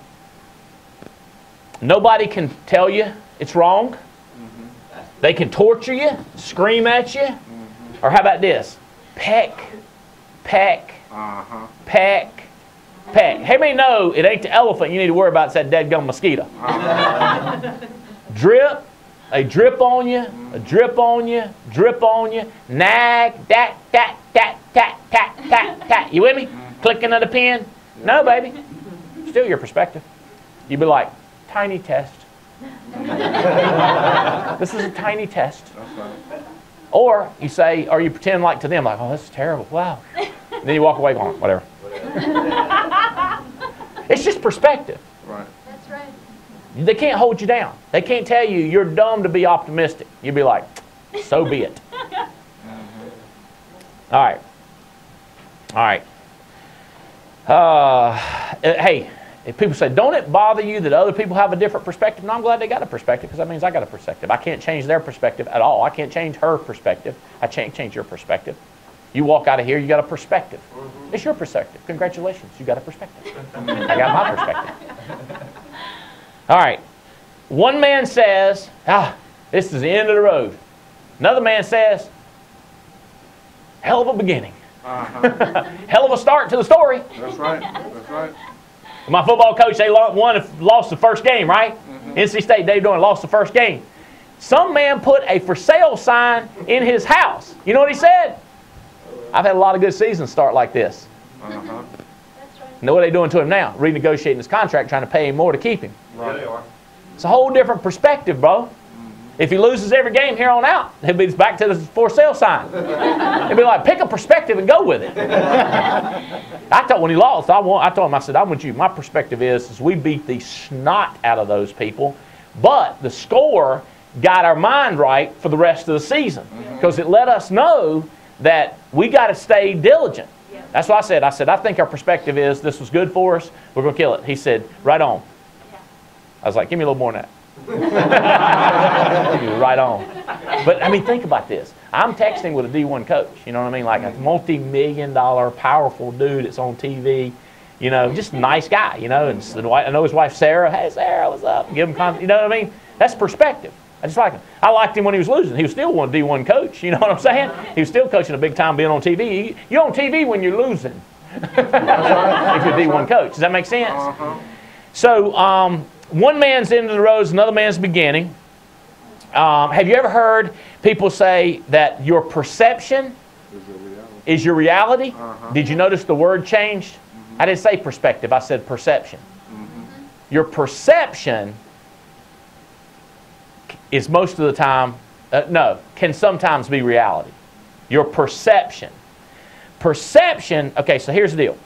nobody can tell you it's wrong. Mm-hmm. They can torture you, scream at you. Mm-hmm. Or how about this? Peck, peck, uh-huh. peck, peck. How many know it ain't the elephant you need to worry about, it's that dadgum mosquito? Uh-huh. Drip. They drip on you, a drip on you, drip on you, nag, dat, dat, dat, dat, dat, dat, dat. You with me? Clicking of the pen? No, baby. Still your perspective. You'd be like, tiny test. This is a tiny test. Or you say, or you pretend like to them, like, oh, this is terrible. Wow. And then you walk away going, whatever. It's just perspective. Right. That's right. They can't hold you down. They can't tell you you're dumb to be optimistic. You'd be like, so be it. All right. All right. Uh, hey, if people say, don't it bother you that other people have a different perspective? No, I'm glad they got a perspective because that means I got a perspective. I can't change their perspective at all. I can't change her perspective. I can't change your perspective. You walk out of here, you got a perspective. Mm-hmm. It's your perspective. Congratulations, you got a perspective. I got my perspective. All right. One man says, ah, this is the end of the road. Another man says, hell of a beginning. Uh-huh. Hell of a start to the story. That's right. That's right. My football coach, they won, lost the first game, right? Mm-hmm. N C State, Dave Doran lost the first game. Some man put a for sale sign in his house. You know what he said? I've had a lot of good seasons start like this. Uh-huh. That's right. Know what they're doing to him now? Renegotiating his contract, trying to pay him more to keep him. Right. Yeah, it's a whole different perspective, bro. If he loses every game here on out, he'll be back to the for sale sign. He'll be like, pick a perspective and go with it. I thought when he lost, I, want, I told him, I said, I want you, my perspective is, is we beat the snot out of those people, but the score got our mind right for the rest of the season because it let us know that we got to stay diligent. That's what I said. I said, I think our perspective is this was good for us. We're going to kill it. He said, right on. I was like, give me a little more than that. Right on. But I mean, think about this. I'm texting with a D one coach. You know what I mean? Like a multi-million dollar, powerful dude that's on T V. You know, just a nice guy. You know, and I know his wife Sarah. Hey, Sarah, what's up? Give him, con- you know what I mean? That's perspective. I just like him. I liked him when he was losing. He was still one D one coach. You know what I'm saying? He was still coaching a big time, being on T V. You're on T V when you're losing. If you're a D one coach, does that make sense? Uh-huh. So. Um, One man's end of the road is another man's beginning. Um, have you ever heard people say that your perception is your reality? Uh-huh. Did you notice the word changed? Mm-hmm. I didn't say perspective. I said perception. Mm-hmm. Your perception is most of the time, uh, no, can sometimes be reality. Your perception. Perception, okay, so here's the deal.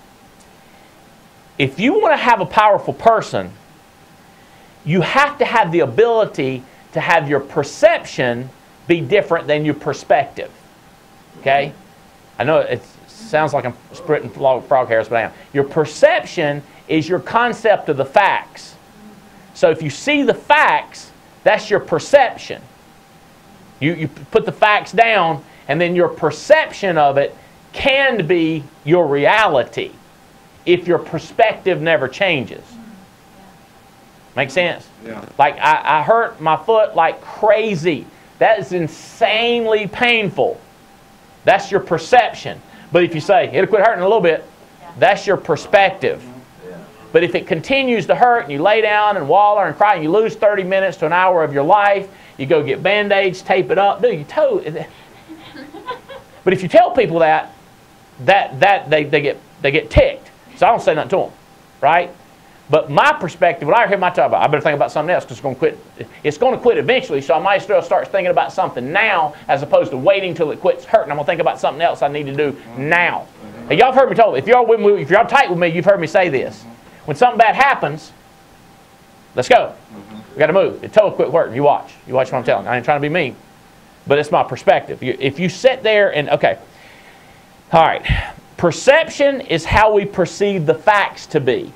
If you want to have a powerful person, you have to have the ability to have your perception be different than your perspective. Okay? I know it sounds like I'm splitting frog hairs, but I am. Your perception is your concept of the facts. So if you see the facts, that's your perception. You, you put the facts down, and then your perception of it can be your reality if your perspective never changes. Make sense? Yeah. Like I, I hurt my foot like crazy. That is insanely painful. That's your perception. But if you say, it'll quit hurting a little bit, that's your perspective. Yeah. But if it continues to hurt and you lay down and waller and cry and you lose thirty minutes to an hour of your life, you go get Band-Aids, tape it up, dude, you toe. But if you tell people that, that, that they, they, get, they get ticked. So I don't say nothing to them, right? But my perspective, when I hear my talk about, I better think about something else because it's going to quit. It's going to quit eventually, so I might as well start thinking about something now as opposed to waiting till it quits hurting. I'm going to think about something else I need to do now. Mm-hmm. Hey, y'all have heard me told. If y'all with me, if y'all tight with me, you've heard me say this. Mm-hmm. When something bad happens, let's go. Mm-hmm. We got to move. It toe quit working. You watch. You watch what I'm telling you. I ain't trying to be mean, but it's my perspective. If you sit there and okay, all right. Perception is how we perceive the facts to be.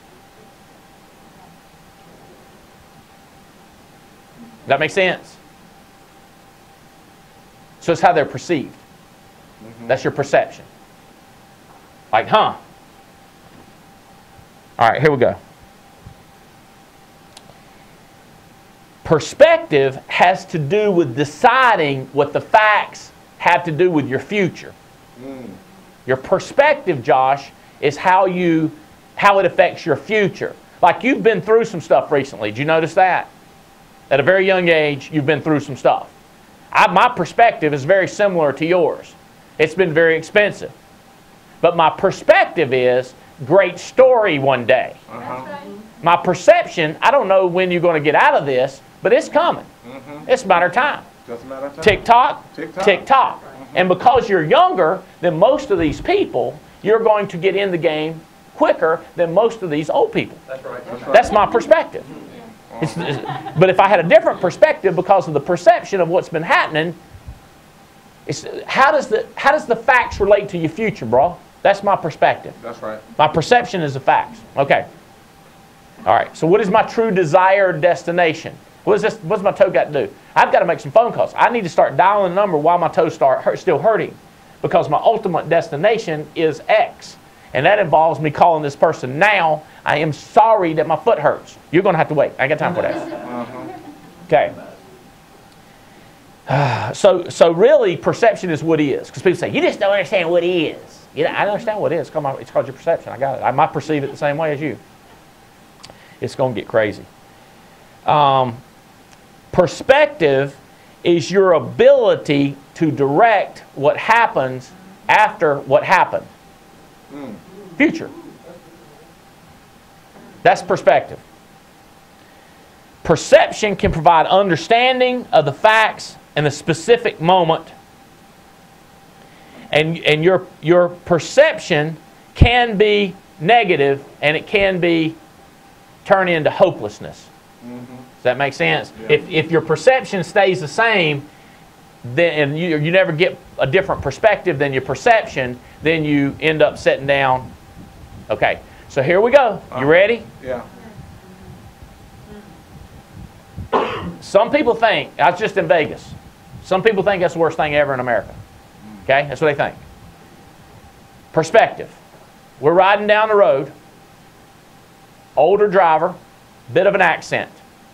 That makes sense? So it's how they're perceived. Mm-hmm. That's your perception. Like, huh? All right, here we go. Perspective has to do with deciding what the facts have to do with your future. Mm. Your perspective, Josh, is how you, how it affects your future. Like you've been through some stuff recently. Did you notice that? At a very young age, you've been through some stuff. I, my perspective is very similar to yours. It's been very expensive. But my perspective is, great story one day. Uh-huh. My perception, I don't know when you're going to get out of this, but it's coming. Mm-hmm. It's a matter of time. Just a matter of time. Tick-tock, tick-tock. Tick-tock. Mm-hmm. And because you're younger than most of these people, you're going to get in the game quicker than most of these old people. That's right. That's, right. That's my perspective. It's, it's, but if I had a different perspective because of the perception of what's been happening, it's, how does the how does the facts relate to your future, bro? That's my perspective. That's right. My perception is the facts. Okay. All right, so what is my true desired destination? What is this, what's my toe got to do? I've got to make some phone calls. I need to start dialing the number while my toes start hurt, still hurting, because my ultimate destination is X. And that involves me calling this person now. I am sorry that my foot hurts. You're going to have to wait. I ain't got time for that. Okay. Uh, so, so really, perception is what is. Because people say, you just don't understand what is. You know, I don't understand what is. It's called, my, it's called your perception. I got it. I might perceive it the same way as you. It's going to get crazy. Um, perspective is your ability to direct what happens after what happened. Mm. Future. That's perspective. Perception can provide understanding of the facts in a specific moment. And, and your, your perception can be negative, and it can be turn into hopelessness. Mm-hmm. Does that make sense? Yeah. If, if your perception stays the same, then and you, you never get a different perspective than your perception, then you end up sitting down. Okay, so here we go. You ready? Yeah. Some people think, I was just in Vegas, some people think that's the worst thing ever in America. Okay, that's what they think. Perspective. We're riding down the road, older driver, bit of an accent.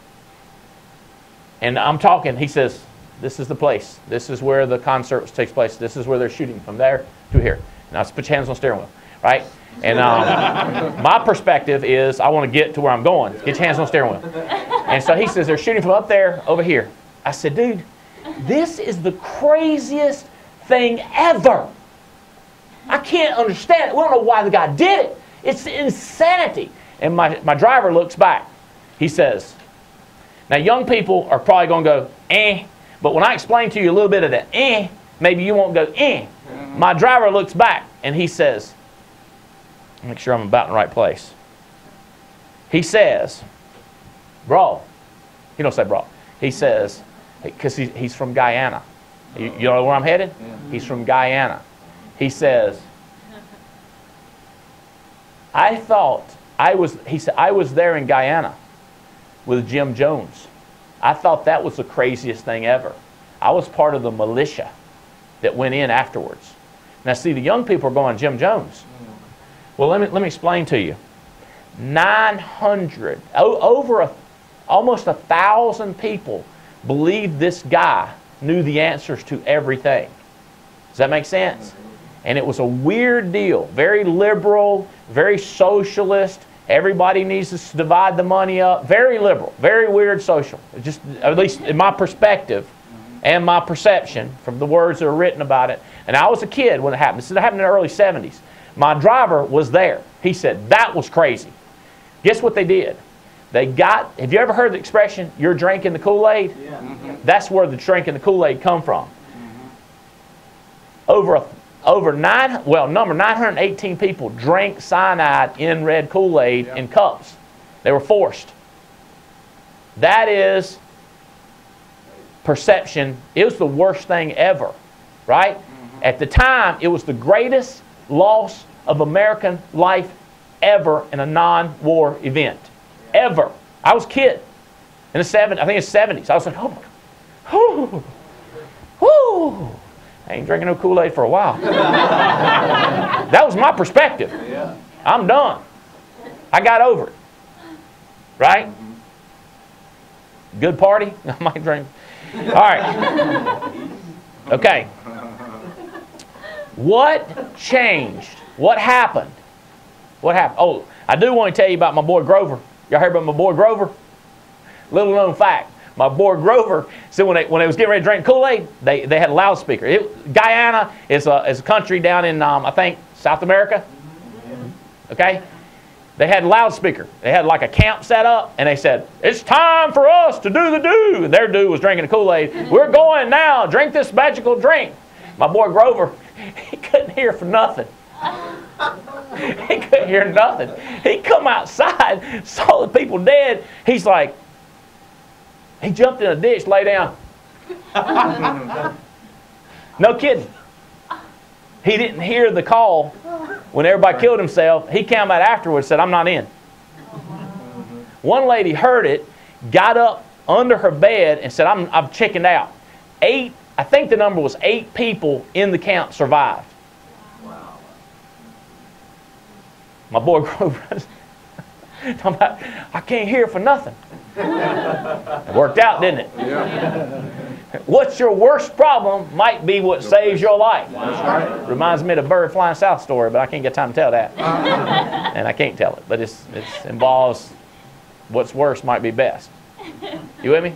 And I'm talking, he says, this is the place. This is where the concert takes place. This is where they're shooting, from there to here. Now, let's put your hands on the steering wheel, right? And um, my perspective is, I want to get to where I'm going. Get your hands on the steering wheel. And so he says, they're shooting from up there, over here. I said, dude, this is the craziest thing ever. I can't understand it. We don't know why the guy did it. It's insanity. And my, my driver looks back. He says, now young people are probably going to go, eh. But when I explain to you a little bit of the eh, maybe you won't go, eh. My driver looks back and he says, make sure I'm about in the right place. He says, bro. He don't say bro. He says, because he, he's from Guyana. You, you know where I'm headed? He's from Guyana. He says, I thought I was, he said, I was there in Guyana with Jim Jones. I thought that was the craziest thing ever. I was part of the militia that went in afterwards. Now see, the young people are going, Jim Jones. Well, let me, let me explain to you. nine hundred, over a, almost a thousand people believed this guy knew the answers to everything. Does that make sense? And it was a weird deal. Very liberal, very socialist. Everybody needs to divide the money up. Very liberal, very weird social. Just, at least in my perspective and my perception from the words that are written about it. And I was a kid when it happened. This happened in the early seventies. My driver was there. He said, that was crazy. Guess what they did? They got, have you ever heard the expression, you're drinking the Kool-Aid? Yeah. Mm-hmm. That's where the drinking the Kool-Aid come from. Mm-hmm. Over a Over nine, well, number nine hundred eighteen people drank cyanide in red Kool-Aid yeah. in cups. They were forced. That is perception. It was the worst thing ever, right? Mm-hmm. At the time, it was the greatest loss of American life ever in a non-war event. Yeah. Ever. I was a kid in the seventies. I think it's seventies. I was like, oh my God. Whoo. Whoo. I ain't drinking no Kool-Aid for a while. That was my perspective. Yeah. I'm done. I got over it. Right? Mm-hmm. Good party? I might drink. All right. Okay. What changed? What happened? What happened? Oh, I do want to tell you about my boy Grover. Y'all heard about my boy Grover? Little known fact. My boy Grover said when they, when they was getting ready to drink Kool-Aid, they, they had a loudspeaker. It, Guyana is a, is a country down in, um, I think, South America. Okay? They had a loudspeaker. They had like a camp set up, and they said, it's time for us to do the do. And their do was drinking the Kool-Aid. We're going now. Drink this magical drink. My boy Grover, he couldn't hear for nothing. He couldn't hear nothing. He come outside, saw the people dead. He's like, he jumped in a ditch, lay down. No kidding. He didn't hear the call when everybody killed himself. He came out afterwards and said, I'm not in. One lady heard it, got up under her bed and said, I'm, I've chickened out. Eight, I think the number was eight people in the camp survived. Wow. My boy Grover, talking about, I can't hear for nothing. It worked out, didn't it? Yeah. What's your worst problem might be what saves your life. That's right. Reminds me of the bird flying south story, but I can't get time to tell that. And I can't tell it, but it's, it's involves what's worse might be best. You with me?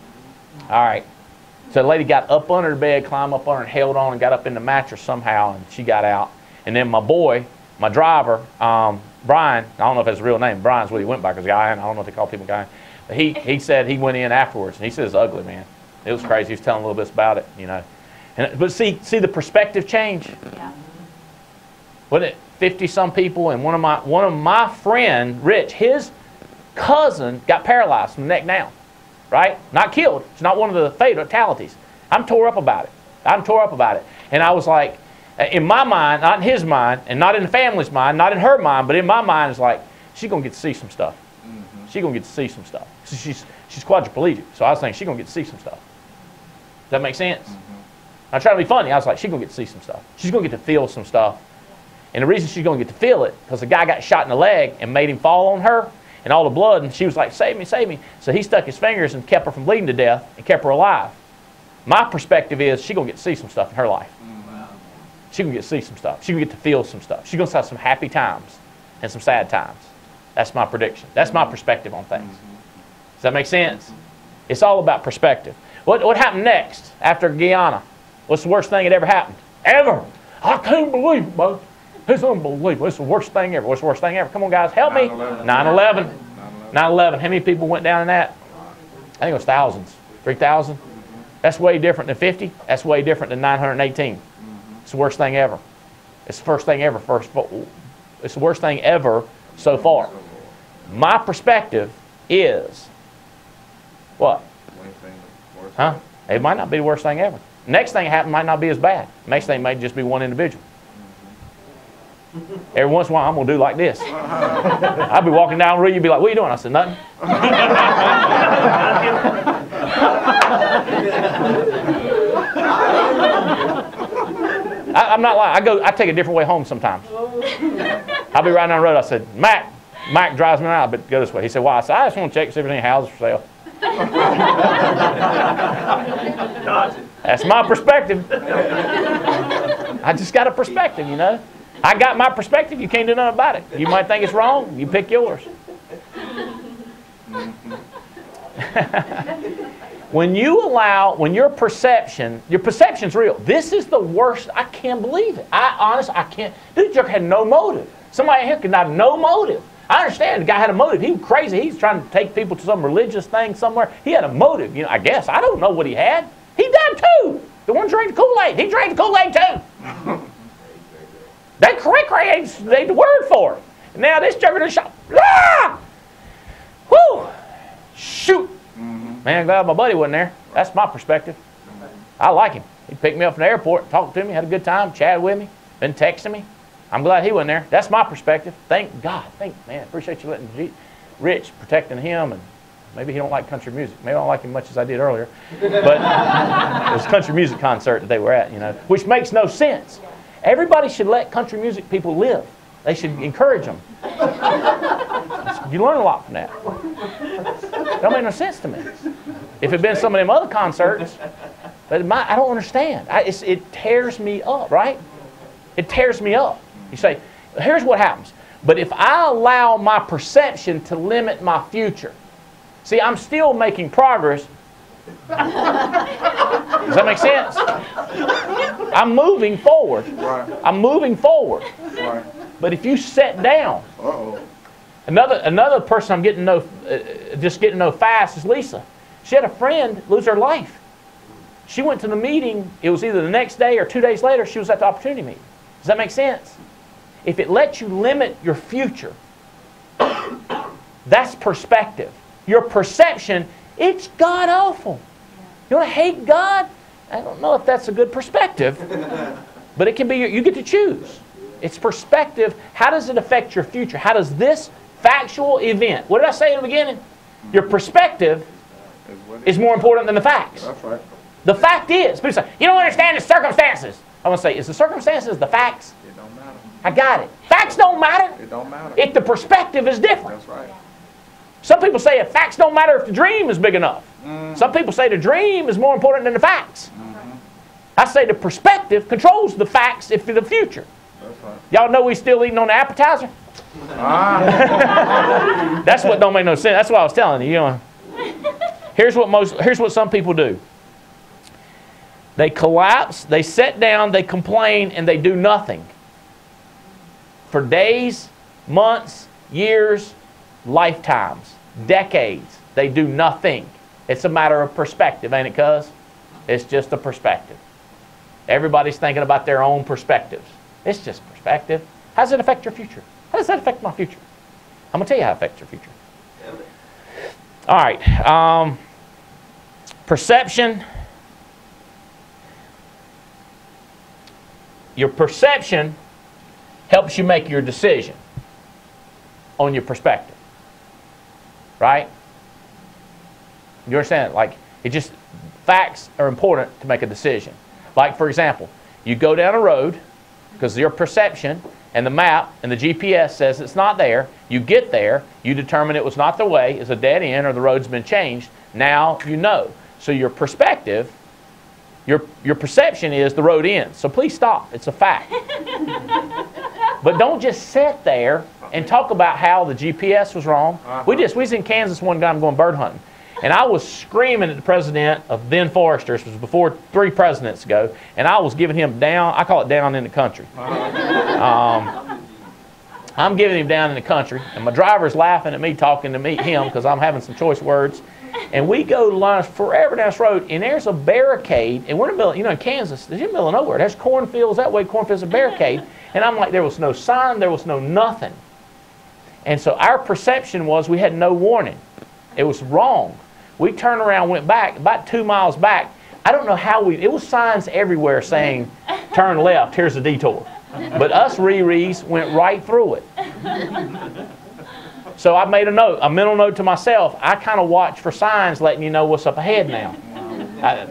All right. So the lady got up under the bed, climbed up under and held on and got up in the mattress somehow, and she got out. And then my boy, my driver, um, Brian, I don't know if that's his real name. Brian's what he went by because Guy, and I don't know if they call people Guy. But he, he said he went in afterwards, and he said it's ugly, man. It was crazy. He was telling a little bit about it, you know. And, but see, see the perspective change? Yeah. Wasn't it fifty-some people, and one of my one of my friend, Rich, his cousin got paralyzed from the neck down, right? Not killed. It's not one of the fatalities. I'm tore up about it. I'm tore up about it. And I was like, in my mind, not in his mind, and not in the family's mind, not in her mind, but in my mind, it's like, she's going to get to see some stuff. Mm-hmm. She's going to get to see some stuff. So she's, she's quadriplegic, so I was thinking she's going to get to see some stuff. Does that make sense? Mm-hmm. I'm trying to be funny. I was like, she's going to get to see some stuff. She's going to get to feel some stuff. And the reason she's going to get to feel it, because the guy got shot in the leg and made him fall on her, and all the blood, and she was like, save me, save me. So he stuck his fingers and kept her from bleeding to death and kept her alive. My perspective is she's going to get to see some stuff in her life. She's going to get to see some stuff. She's going to get to feel some stuff. She's going to have some happy times and some sad times. That's my prediction. That's my perspective on things. Does that make sense? It's all about perspective. What, what happened next after Guyana? What's the worst thing that ever happened? Ever! I can't believe it, bud. It's unbelievable. It's the worst thing ever. What's the worst thing ever? Come on, guys, help me. nine eleven. nine eleven. How many people went down in that? I think it was thousands. three thousand. That's way different than fifty. That's way different than nine hundred eighteen. It's the worst thing ever. It's the first thing ever. First, it's the worst thing ever so far. My perspective is what? Huh? It might not be the worst thing ever. Next thing that happened might not be as bad. Next thing might just be one individual. Every once in a while, I'm going to do like this. I'll be walking down the road, you'll be like, what are you doing? I said, nothing. I, I'm not lying. I go. I take a different way home sometimes. I'll be riding down the road. I said, Mac. Mac drives me around, but go this way. He said, why? I said, I just want to check to see if there's any houses for sale. That's my perspective. I just got a perspective, you know. I got my perspective. You can't do nothing about it. You might think it's wrong. You pick yours. When you allow, when your perception, your perception's real. This is the worst. I can't believe it. I honestly, I can't. This jerk had no motive. Somebody here could have no motive. I understand the guy had a motive. He was crazy. He's trying to take people to some religious thing somewhere. He had a motive. You know, I guess. I don't know what he had. He died too. The one drank the Kool-Aid. He drank the Kool-Aid too. That cray-cray ain't the word for it. And now this jerk is shot. Ah! Whoo! Shoot! Mm-hmm. Man, I'm glad my buddy wasn't there. That's my perspective. I like him. He picked me up from the airport, talked to me, had a good time, chatted with me, been texting me. I'm glad he wasn't there. That's my perspective. Thank God. Thank man. Appreciate you letting G Rich protecting him, and maybe he don't like country music. Maybe I don't like him much as I did earlier. But it was a country music concert that they were at, you know, which makes no sense. Everybody should let country music people live. They should encourage them. You learn a lot from that. It don't make no sense to me. If it had been some of them other concerts, but my, I don't understand. I, it's, it tears me up, right? It tears me up. You say, here's what happens. But if I allow my perception to limit my future, see, I'm still making progress. Does that make sense? I'm moving forward. Right. I'm moving forward. Right. But if you sit down, Uh-oh. another another person I'm getting to know, uh, just getting to know fast is Lisa. She had a friend lose her life. She went to the meeting. It was either the next day or two days later. She was at the opportunity meeting. Does that make sense? If it lets you limit your future, that's perspective. Your perception, it's god-awful. You want to hate God? I don't know if that's a good perspective, but it can be, your, you get to choose. It's perspective. How does it affect your future? How does this factual event. What did I say in the beginning? Your perspective is more important than the facts. That's right. The fact is, people say, you don't understand the circumstances. I want to say, is the circumstances the facts? It don't matter. I got it. Facts don't matter It don't matter. if the perspective is different. That's right. Some people say if facts don't matter if the dream is big enough. Mm. Some people say the dream is more important than the facts. Mm-hmm. I say the perspective controls the facts if for the future. That's right. Y'all know we still eating on the appetizer? Ah. That's what don't make no sense. That's what I was telling you. You know, here's what most. Here's what some people do. They collapse. They sit down. They complain, and they do nothing for days, months, years, lifetimes, decades. They do nothing. It's a matter of perspective, ain't it, cuz? It's just a perspective. Everybody's thinking about their own perspectives. It's just perspective. How does it affect your future? How does that affect my future? I'm going to tell you how it affects your future. All right. Um, perception. Your perception helps you make your decision on your perspective. Right? You understand? Like, it just, facts are important to make a decision. Like, for example, you go down a road because your perception and the map and the G P S says it's not there. You get there, you determine it was not the way, it's a dead end, or the road's been changed. Now you know. So your perspective, your, your perception is the road ends. So please stop. It's a fact. But don't just sit there and talk about how the G P S was wrong. Uh-huh. We just we was in Kansas one time going bird hunting. And I was screaming at the president of then Foresters, which was before three presidents ago, and I was giving him down, I call it down in the country. Um, I'm giving him down in the country, and my driver's laughing at me talking to me, him because I'm having some choice words. And we go to lunch forever down this road, and there's a barricade, and we're in the middle, you know, in Kansas, there's in the middle of nowhere. There's cornfields that way, cornfields, a barricade. And I'm like, there was no sign, there was no nothing. And so our perception was we had no warning. It was wrong. We turned around, went back, about two miles back. I don't know how we, it was signs everywhere saying, turn left, here's a detour. But us Riri's went right through it. So I made a note, a mental note to myself. I kind of watch for signs letting you know what's up ahead now. I,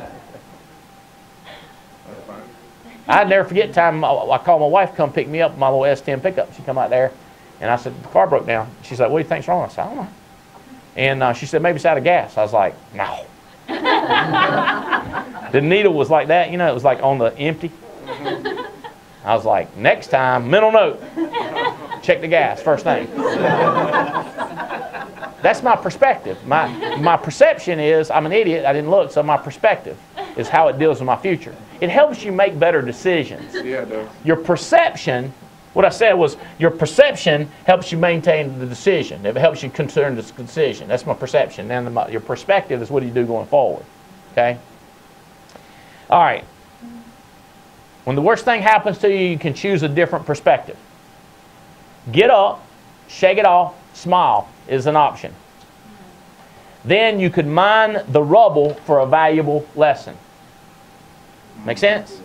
I'd never forget the time I, I called my wife to come pick me up in my little S ten pickup. She come out there, and I said, the car broke down. She's like, what do you think's wrong? I said, I don't know. And uh, she said, maybe it's out of gas. I was like, no. The needle was like that, you know, it was like on the empty. I was like, next time, mental note, check the gas, first thing. That's my perspective. My, my perception is, I'm an idiot, I didn't look, so my perspective is how it deals with my future. It helps you make better decisions. Yeah, it does. Your perception, what I said was, your perception helps you maintain the decision. It helps you concern the decision. That's my perception. And the, your perspective is what do you do going forward. Okay? All right. When the worst thing happens to you, you can choose a different perspective. Get up, shake it off, smile is an option. Then you could mine the rubble for a valuable lesson. Make sense?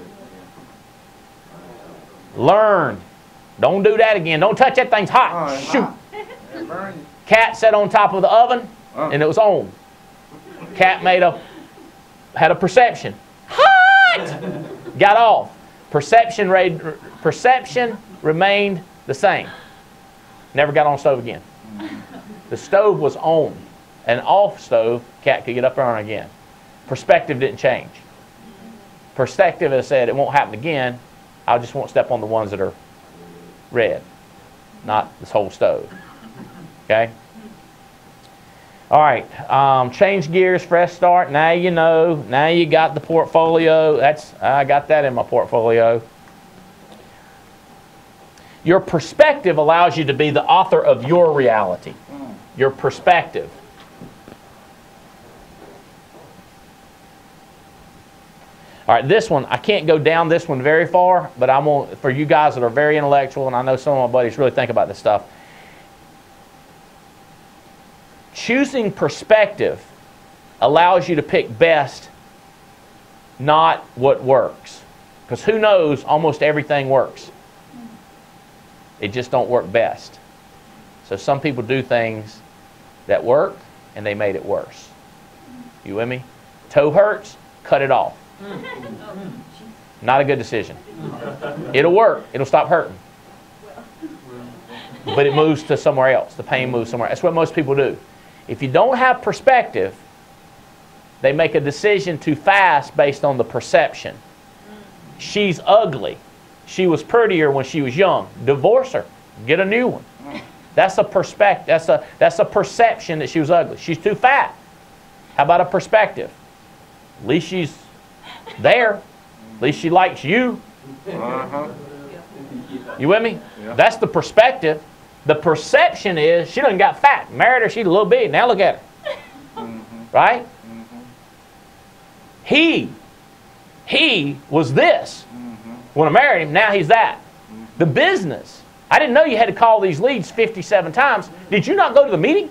Learn. Don't do that again. Don't touch that thing's hot. Oh, it's Shoot. hot. It burn you. Cat sat on top of the oven, Uh. and it was on. Cat made a had a perception. Hot. Got off. Perception rate, perception remained the same. Never got on stove again. The stove was on. An off stove, cat could get up there on again. Perspective didn't change. Perspective has said it won't happen again. I just won't step on the ones that are red, not this whole stove. Okay? All right. Um, change gears, fresh start. Now you know. Now you got the portfolio. That's I got that in my portfolio. Your perspective allows you to be the author of your reality. Your perspective. All right, this one, I can't go down this one very far, but I'm on, for you guys that are very intellectual, and I know some of my buddies really think about this stuff. Choosing perspective allows you to pick best, not what works. Because who knows, almost everything works. It just don't work best. So some people do things that work, and they made it worse. You with me? Toe hurts, cut it off. Not a good decision. It'll work. It'll stop hurting. But it moves to somewhere else. The pain moves somewhere. That's what most people do. If you don't have perspective, they make a decision too fast based on the perception. She's ugly. She was prettier when she was young. Divorce her. Get a new one. That's a perspective. That's a that's a perception that she was ugly. She's too fat. How about a perspective? At least she's there. At least she likes you. Uh-huh. You with me? Yeah. That's the perspective. The perception is she done got fat. Married her, she's a little big. Now look at her. Mm-hmm. Right? Mm-hmm. He, he was this. Mm-hmm. When I married him, now he's that. Mm-hmm. The business. I didn't know you had to call these leads fifty-seven times. Did you not go to the meeting?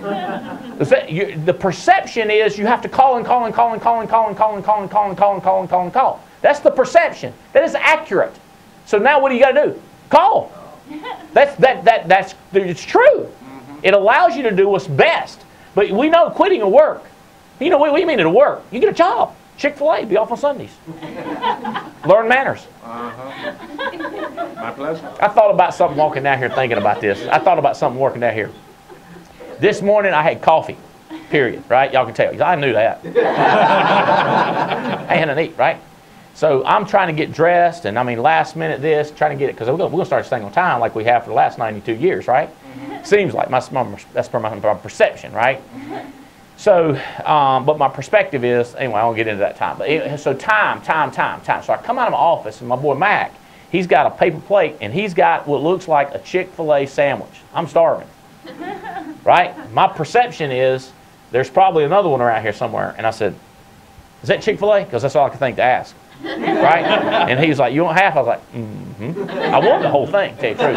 The perception is you have to call and call and call and call and call and call and call and call and call and call and call and call. That's the perception. That is accurate. So now what do you got to do? Call. That's that that that's it's true. It allows you to do what's best. But we know quitting will work. You know what do you mean it'll work? You get a job. Chick-fil-A, be off on Sundays. Learn manners. Uh-huh. My pleasure. I thought about something walking down here thinking about this. I thought about something working down here. This morning I had coffee, period, right? Y'all can tell. I knew that. I had an eat, right? So I'm trying to get dressed, and I mean last minute this, trying to get it, because we're going to start this thing on time like we have for the last ninety-two years, right? Mm-hmm. Seems like, my, my, that's my, my perception, right? Mm-hmm. So, um, but my perspective is, anyway, I won't get into that time. But it, so time, time, time, time. So I come out of my office, and my boy Mac, he's got a paper plate, and he's got what looks like a Chick-fil-A sandwich. I'm starving, right? My perception is there's probably another one around here somewhere. And I said, is that Chick-fil-A? Because that's all I could think to ask. Right? And he's like, you want half? I was like, mm-hmm. I want the whole thing, to tell you the truth.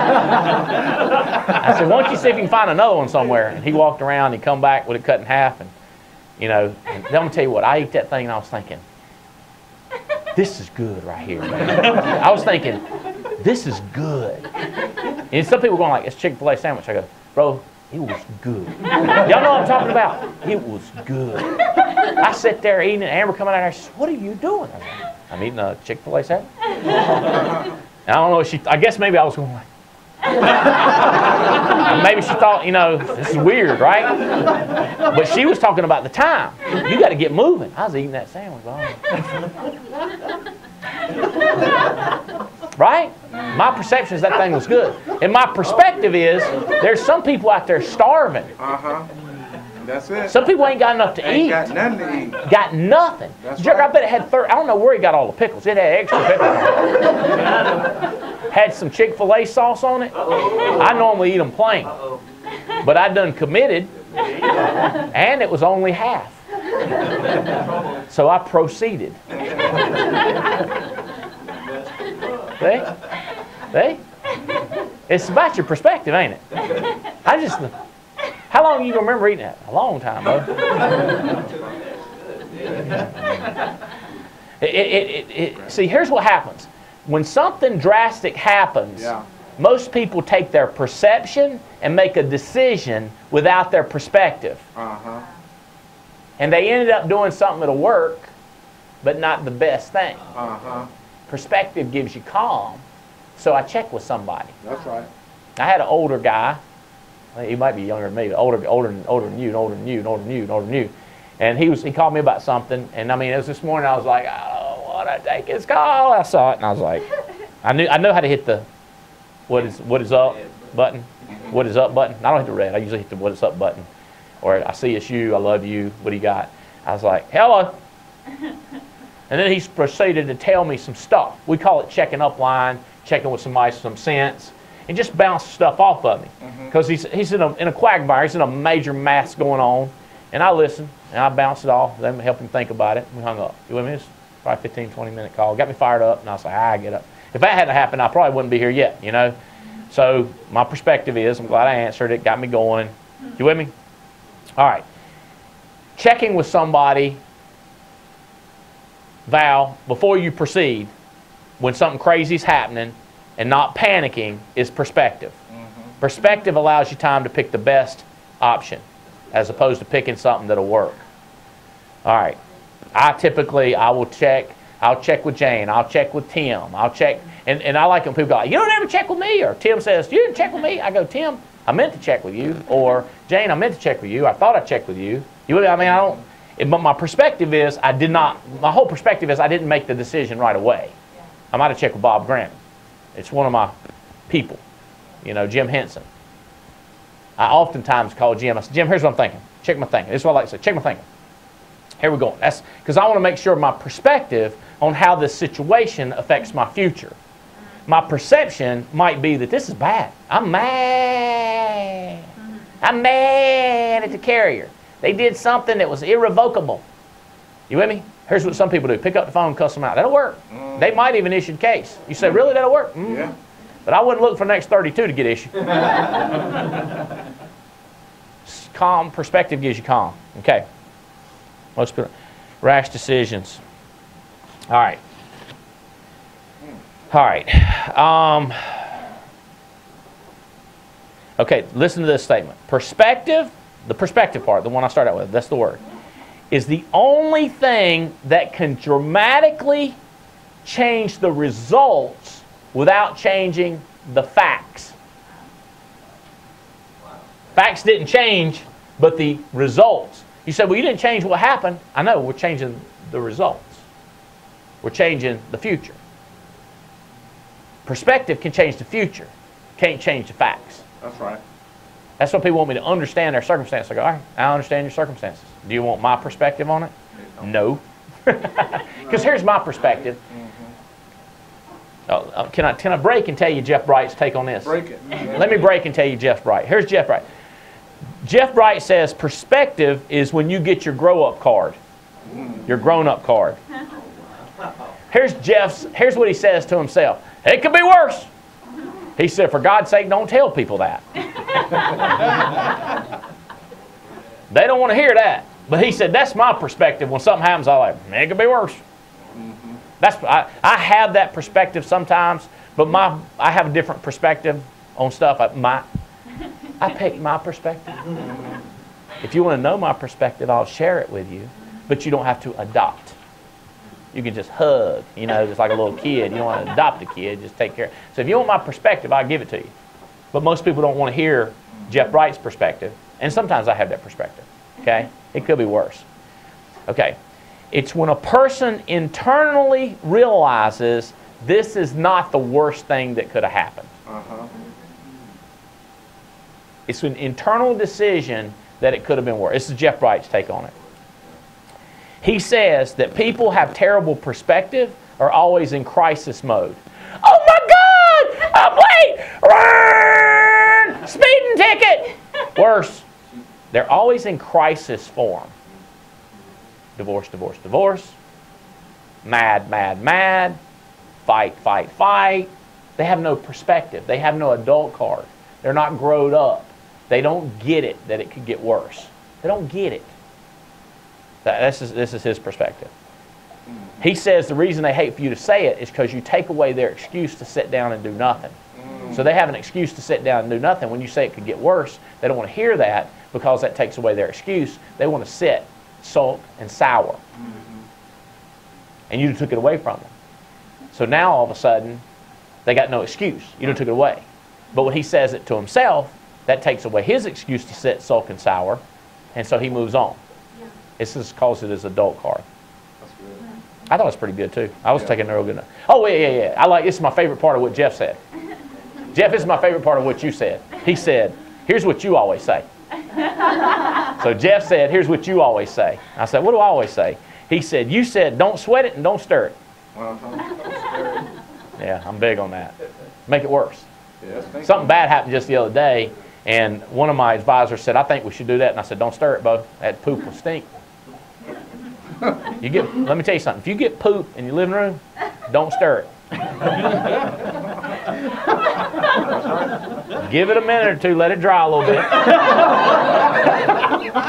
I said, why don't you see if you can find another one somewhere? And he walked around, and he come back with it cut in half. And, you know, and I'm going to tell you what, I ate that thing, and I was thinking, this is good right here, man. I was thinking, this is good. And some people were going like, it's Chick-fil-A sandwich. I go, bro, it was good. Y'all know what I'm talking about? It was good. I sit there eating it. Amber coming out there. She says, what are you doing? I'm, like, I'm eating a Chick-fil-A sandwich. And I don't know. She. I guess maybe I was going like. Maybe she thought, you know, this is weird, right? But she was talking about the time. You got to get moving. I was eating that sandwich. Right? My perception is that thing was good. And my perspective is there's some people out there starving. Uh-huh. That's it. Some people ain't got enough to Ain't eat. got nothing to eat. Got nothing. That's Jerk, right. I bet it had thirty. I don't know where he got all the pickles. It had extra pickles. Had some Chick-fil-A sauce on it. I normally eat them plain. But I done committed. And it was only half. So I proceeded. See? See? It's about your perspective, ain't it? I just, how long you gonna remember eating that? A long time, bro. It, it, it, it, see, here's what happens. When something drastic happens, Yeah. most people take their perception and make a decision without their perspective. Uh-huh. And they ended up doing something that'll work, but not the best thing. Uh-huh. Perspective gives you calm. So I checked with somebody. That's right. I had an older guy. He might be younger than me, but older, older, older than you, and older than you, and older than you, and older than you. And he was he called me about something. And I mean, it was this morning. I was like, I don't want to take his call. I saw it, and I was like, I knew I know how to hit the what is what is up button. What is up button? I don't hit the red. I usually hit the what is up button. Or I see it's you. I love you. What do you got? I was like, hello. And then he proceeded to tell me some stuff. We call it checking up line, checking with somebody some sense, and just bounce stuff off of me. Because mm-hmm. he's, he's in a, in a quagmire, he's in a major mess going on. And I listened, and I bounced it off, let me help him think about it. We hung up. You with me? It's probably fifteen, twenty minute call. Got me fired up, and I was like, ah, I get up. If that hadn't happened, I probably wouldn't be here yet, you know? So my perspective is, I'm glad I answered it, got me going. You with me? All right. Checking with somebody, Val, before you proceed, when something crazy is happening and not panicking, is perspective. Mm-hmm. Perspective allows you time to pick the best option as opposed to picking something that'll work. All right. I typically, I will check, I'll check with Jane, I'll check with Tim, I'll check, and, and I like when people go, you don't ever check with me, or Tim says, you didn't check with me. I go, Tim, I meant to check with you, or Jane, I meant to check with you, I thought I checked with you. You, I mean, I don't, but my perspective is, I did not, my whole perspective is I didn't make the decision right away. I might have checked with Bob Grant. It's one of my people, you know, Jim Henson. I oftentimes call Jim, I said, Jim, here's what I'm thinking. Check my thinking. This is what I like to say, check my thinking. Here we go. That's because I want to make sure my perspective on how this situation affects my future. My perception might be that this is bad. I'm mad. I'm mad at the carrier. They did something that was irrevocable. You with me? Here's what some people do. Pick up the phone and cuss them out. That'll work. Mm. They might even issue the case. You say, really, that'll work? Mm. Yeah. But I wouldn't look for the next thirty-two to get issued. Calm perspective gives you calm. Okay. Most people, rash decisions. All right. All right. Um, okay, listen to this statement. Perspective, the perspective part, the one I started out with, that's the word, is the only thing that can dramatically change the results without changing the facts. Facts didn't change, but the results. You said, well, you didn't change what happened. I know, we're changing the results. We're changing the future. Perspective can change the future. Can't change the facts. That's right. That's what people want me to understand their circumstances. I go, all right, I understand your circumstances. Do you want my perspective on it? No. Because here's my perspective. Oh, uh, can I, can I break and tell you Jeff Bright's take on this? Break it. Let me break and tell you Jeff Bright. Here's Jeff Bright. Jeff Bright says perspective is when you get your grow-up card, your grown-up card. Here's Jeff's, here's what he says to himself. It could be worse. He said, for God's sake, don't tell people that. They don't want to hear that. But he said, that's my perspective. When something happens, I'm like, it could be worse. That's, I, I have that perspective sometimes, but my, I have a different perspective on stuff. I, my, I pick my perspective. If you want to know my perspective, I'll share it with you, but you don't have to adopt. You can just hug, you know, just like a little kid. You don't want to adopt a kid, just take care. So if you want my perspective, I'll give it to you. But most people don't want to hear Jeff Bright's perspective, and sometimes I have that perspective, okay? It could be worse. Okay, it's when a person internally realizes this is not the worst thing that could have happened. Uh-huh. It's an internal decision that it could have been worse. This is Jeff Bright's take on it. He says that people have terrible perspective are always in crisis mode. Oh my God! I'm late! Run! Speeding ticket! Worse, they're always in crisis form. Divorce, divorce, divorce. Mad, mad, mad. Fight, fight, fight. They have no perspective. They have no adult card. They're not grown up. They don't get it that it could get worse. They don't get it. This is, this is his perspective. He says the reason they hate for you to say it is because you take away their excuse to sit down and do nothing. So they have an excuse to sit down and do nothing. When you say it could get worse, they don't want to hear that because that takes away their excuse. They want to sit, sulk, and sour. And you took it away from them. So now all of a sudden, they got no excuse. You done took it away. But when he says it to himself, that takes away his excuse to sit, sulk, and sour, and so he moves on. It's just calls it his adult card. That's good. I thought it was pretty good too. I was Yeah. taking it real good. Oh yeah, yeah, yeah. I like this is my favorite part of what Jeff said. Jeff, this is my favorite part of what you said. He said, "Here's what you always say." So Jeff said, "Here's what you always say." I said, "What do I always say?" He said, "You said don't sweat it and don't stir it." Uh-huh. Yeah, I'm big on that. Make it worse. Yes, thank Something you. bad happened just the other day, and one of my advisors said, "I think we should do that." And I said, "Don't stir it, Bo. That poop will stink." You get. Let me tell you something. If you get poop in your living room, don't stir it. Give it a minute or two. Let it dry a little bit.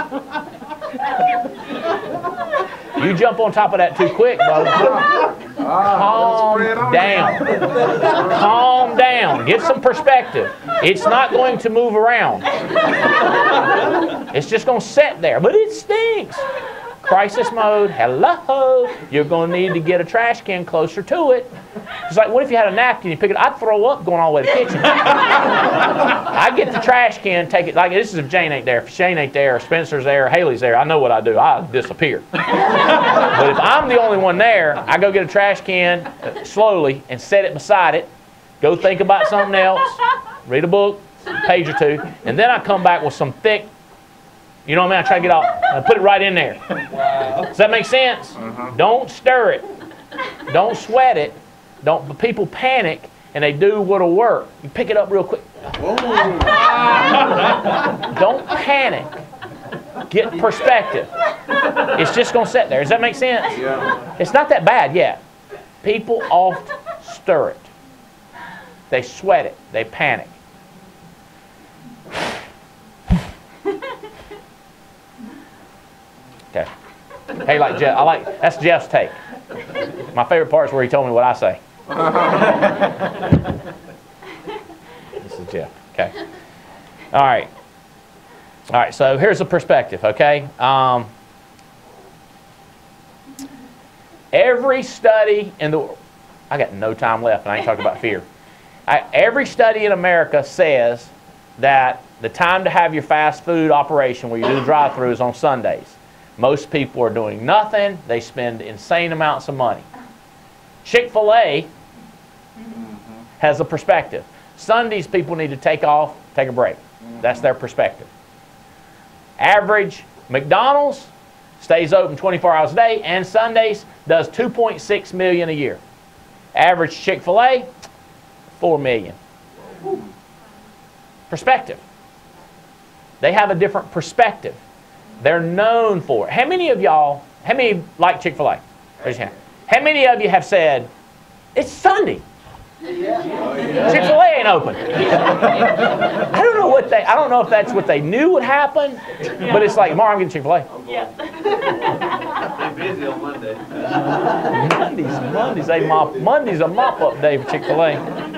You jump on top of that too quick, Bo. Calm down. Calm down. Get some perspective. It's not going to move around. It's just going to sit there. But it stinks. Crisis mode. Hello. You're going to need to get a trash can closer to it. It's like, what if you had a napkin, you pick it, I'd throw up going all the way to the kitchen. I'd get the trash can, take it, like this is if Jane ain't there. If Shane ain't there, or Spencer's there, or Haley's there, I know what I do. I disappear. But if I'm the only one there, I go get a trash can uh, slowly and set it beside it, go think about something else, read a book, a page or two, and then I come back with some thick, you know what I mean? I try to get off, and I put it right in there. Does that make sense? Uh-huh. Don't stir it. Don't sweat it. Don't. But people panic and they do what'll work. You pick it up real quick. Don't panic. Get perspective. It's just going to sit there. Does that make sense? Yeah. It's not that bad yet. People oft stir it. They sweat it. They panic. Okay. Hey, like Jeff. I like that's Jeff's take. My favorite part is where he told me what I say. This is Jeff. Okay. All right. All right. So here's the perspective. Okay. Um, every study in the I got no time left, and I ain't talking about fear. I, every study in America says that the time to have your fast food operation where you do the drive-thru is on Sundays. Most people are doing nothing. They spend insane amounts of money. Chick-fil-A has a perspective. Sundays, people need to take off, take a break. That's their perspective. Average McDonald's stays open twenty-four hours a day, and Sundays does two point six million dollars a year. Average Chick-fil-A, four million dollars. Perspective. They have a different perspective. They're known for it. How many of y'all, how many like Chick-fil-A? Raise your hand. How many of you have said, it's Sunday? Chick-fil-A ain't open. I don't know what they, I don't know if that's what they knew would happen, but it's like, tomorrow I'm getting Chick-fil-A. Yeah. They're busy on Monday. Mondays, Mondays, they mop, Monday's a mop-up day for Chick-fil-A.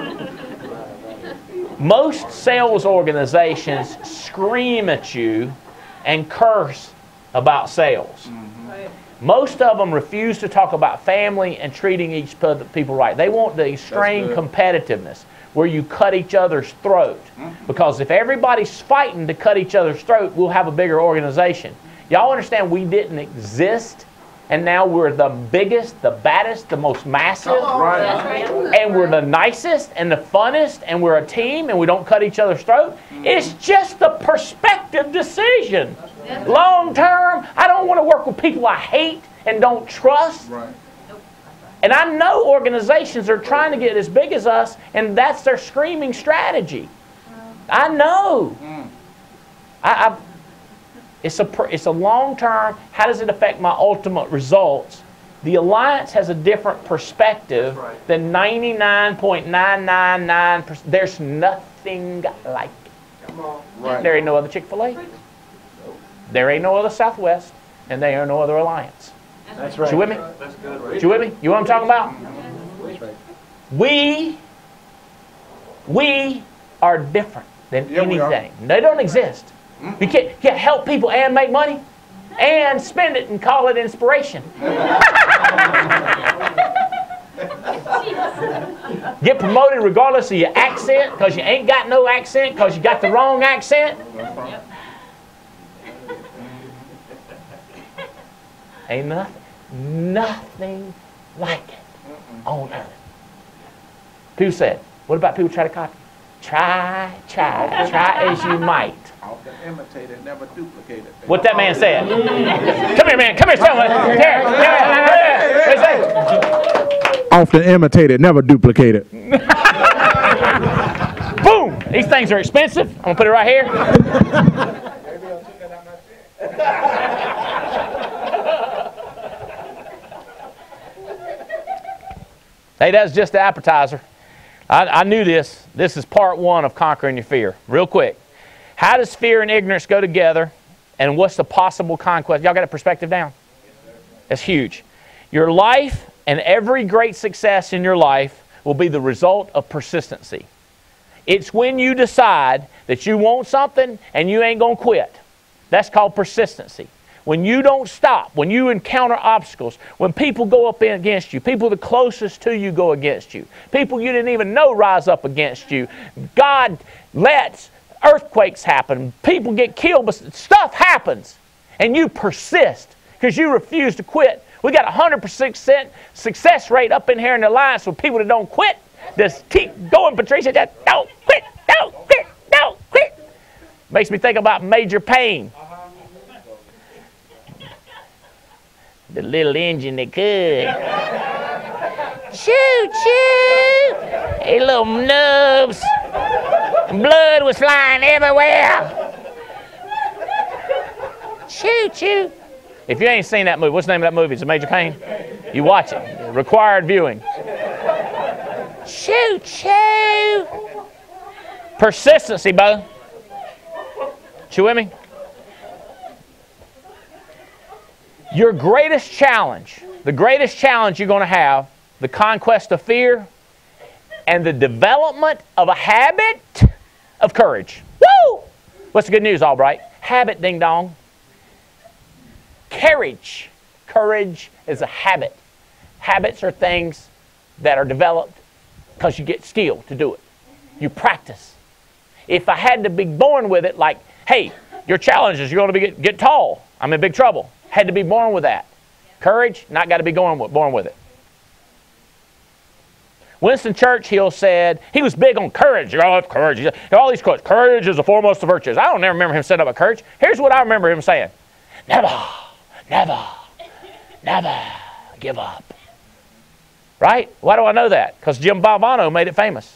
Most sales organizations scream at you and curse about sales. Mm-hmm. Right. Most of them refuse to talk about family and treating each other people right. They want the extreme competitiveness where you cut each other's throat. Mm-hmm. Because if everybody's fighting to cut each other's throat, we'll have a bigger organization. Y'all understand we didn't exist, and now we're the biggest, the baddest, the most massive, right. and we're the nicest and the funnest, and we're a team, and we don't cut each other's throat. Mm-hmm. It's just a perspective decision. Right. Long term, I don't want to work with people I hate and don't trust. Right. And I know organizations are trying to get as big as us, and that's their screaming strategy. I know. Mm. I, I've, It's a, it's a long-term, how does it affect my ultimate results? The Alliance has a different perspective right. than ninety-nine point nine nine nine percent. There's nothing like it. Come on. Right. There ain't no other Chick-fil-A. There ain't no other Southwest. And there ain't no other Alliance. That's right. You with me? That's good, right? You with me? You know what I'm talking about? That's right. We, we are different than yeah, anything. They don't exist. You can't, can't help people and make money and spend it and call it inspiration. Get promoted regardless of your accent because you ain't got no accent because you got the wrong accent. Ain't nothing, nothing like it on earth. People said, what about people try to copy? Try, try, try as you might. Often imitated, never duplicated. What that man said. Come here, man. Come here, tell me. Here, here, here. Often imitated, never duplicated. Boom! These things are expensive. I'm gonna put it right here. Hey, that's just the appetizer. I, I knew this. This is part one of conquering your fear. Real quick. How does fear and ignorance go together? And what's the possible conquest? Y'all got a perspective down? That's huge. Your life and every great success in your life will be the result of persistency. It's when you decide that you want something and you ain't going to quit. That's called persistency. When you don't stop, when you encounter obstacles, when people go up against you, people the closest to you go against you, people you didn't even know rise up against you, God lets earthquakes happen, people get killed, but stuff happens, and you persist because you refuse to quit. We got a one hundred percent success rate up in here in the Alliance with people that don't quit. Just keep going, Patricia. Just don't quit, don't quit, don't quit. Makes me think about Major Payne. The little engine that could. Choo choo! Hey, little nubs. Blood was flying everywhere. Choo choo. If you ain't seen that movie, what's the name of that movie? Is it Major Payne? You watch it. Required viewing. Choo choo. Persistency, Bo. You with me? Your greatest challenge, the greatest challenge you're going to have, the conquest of fear and the development of a habit of courage. Woo! What's the good news, Albright? Habit, ding dong. Courage. Courage is a habit. Habits are things that are developed because you get skill to do it. You practice. If I had to be born with it, like, hey, your challenge is you're going to be get, get tall. I'm in big trouble. Had to be born with that. Courage, not got to be born with, born with it. Winston Churchill said, he was big on courage. Oh, courage. All these quotes. Courage is the foremost of virtues. I don't never remember him saying about courage. Here's what I remember him saying. Never, never, never give up. Right? Why do I know that? Because Jim Valvano made it famous.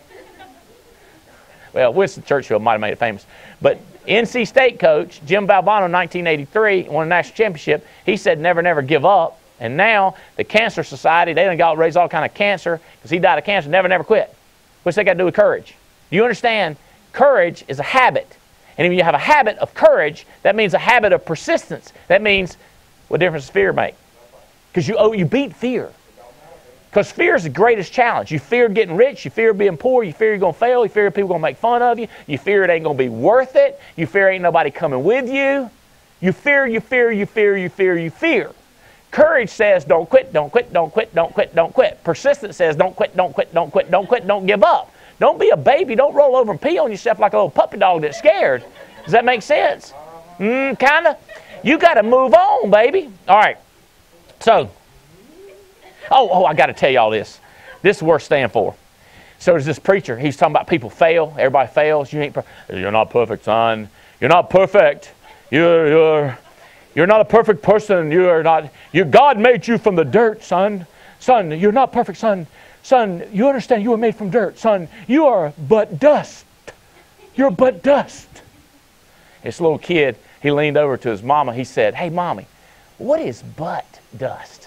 Well, Winston Churchill might have made it famous. But N C State coach Jim Valvano, nineteen eighty-three, won a national championship. He said, never, never give up. And now the Cancer Society, they done got raised all kind of cancer because he died of cancer. Never, never quit. What's that got to do with courage? Do you understand? Courage is a habit. And if you have a habit of courage, that means a habit of persistence. That means, what difference does fear make? Because you, oh, you beat fear. Because fear is the greatest challenge. You fear getting rich. You fear being poor. You fear you're going to fail. You fear people are going to make fun of you. You fear it ain't going to be worth it. You fear ain't nobody coming with you. You fear, you fear, you fear, you fear, you fear. Courage says don't quit, don't quit, don't quit, don't quit, don't quit. Persistence says don't quit, don't quit, don't quit, don't quit, don't give up. Don't be a baby. Don't roll over and pee on yourself like a little puppy dog that's scared. Does that make sense? Mm, kind of. You got to move on, baby. All right. So, oh, oh, I got to tell you all this. This is worth staying for. So there's this preacher. He's talking about people fail. Everybody fails. You ain't. Per- you're not perfect, son. You're not perfect. You're you're you're not a perfect person. You're not. You God made you from the dirt, son. Son, you're not perfect, son. Son, you understand? You were made from dirt, son. You are but dust. You're but dust. This little kid, he leaned over to his mama. He said, "Hey, mommy, what is butt dust?"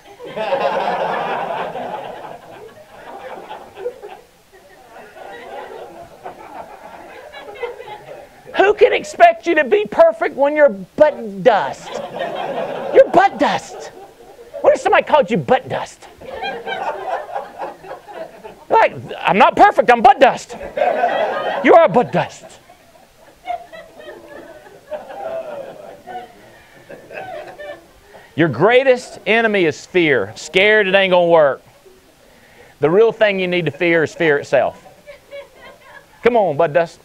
Who can expect you to be perfect when you're butt dust? You're butt dust. What if somebody called you butt dust? Like, I'm not perfect, I'm butt dust. You are butt dust. Your greatest enemy is fear. Scared it ain't going to work. The real thing you need to fear is fear itself. Come on, butt dust.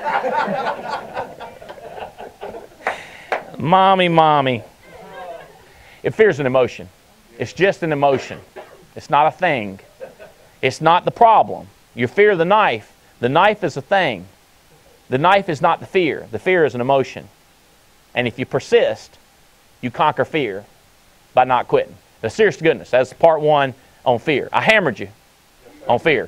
Mommy, mommy. If fear's an emotion, it's just an emotion. It's not a thing. It's not the problem. You fear the knife. The knife is a thing. The knife is not the fear. The fear is an emotion. And if you persist, you conquer fear by not quitting. But serious to goodness, that's part one on fear. I hammered you on fear.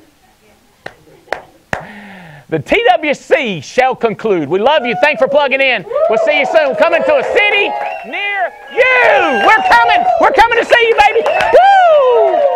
The T W C shall conclude. We love you. Thanks for plugging in. We'll see you soon. Coming to a city near you. We're coming. We're coming to see you, baby. Woo!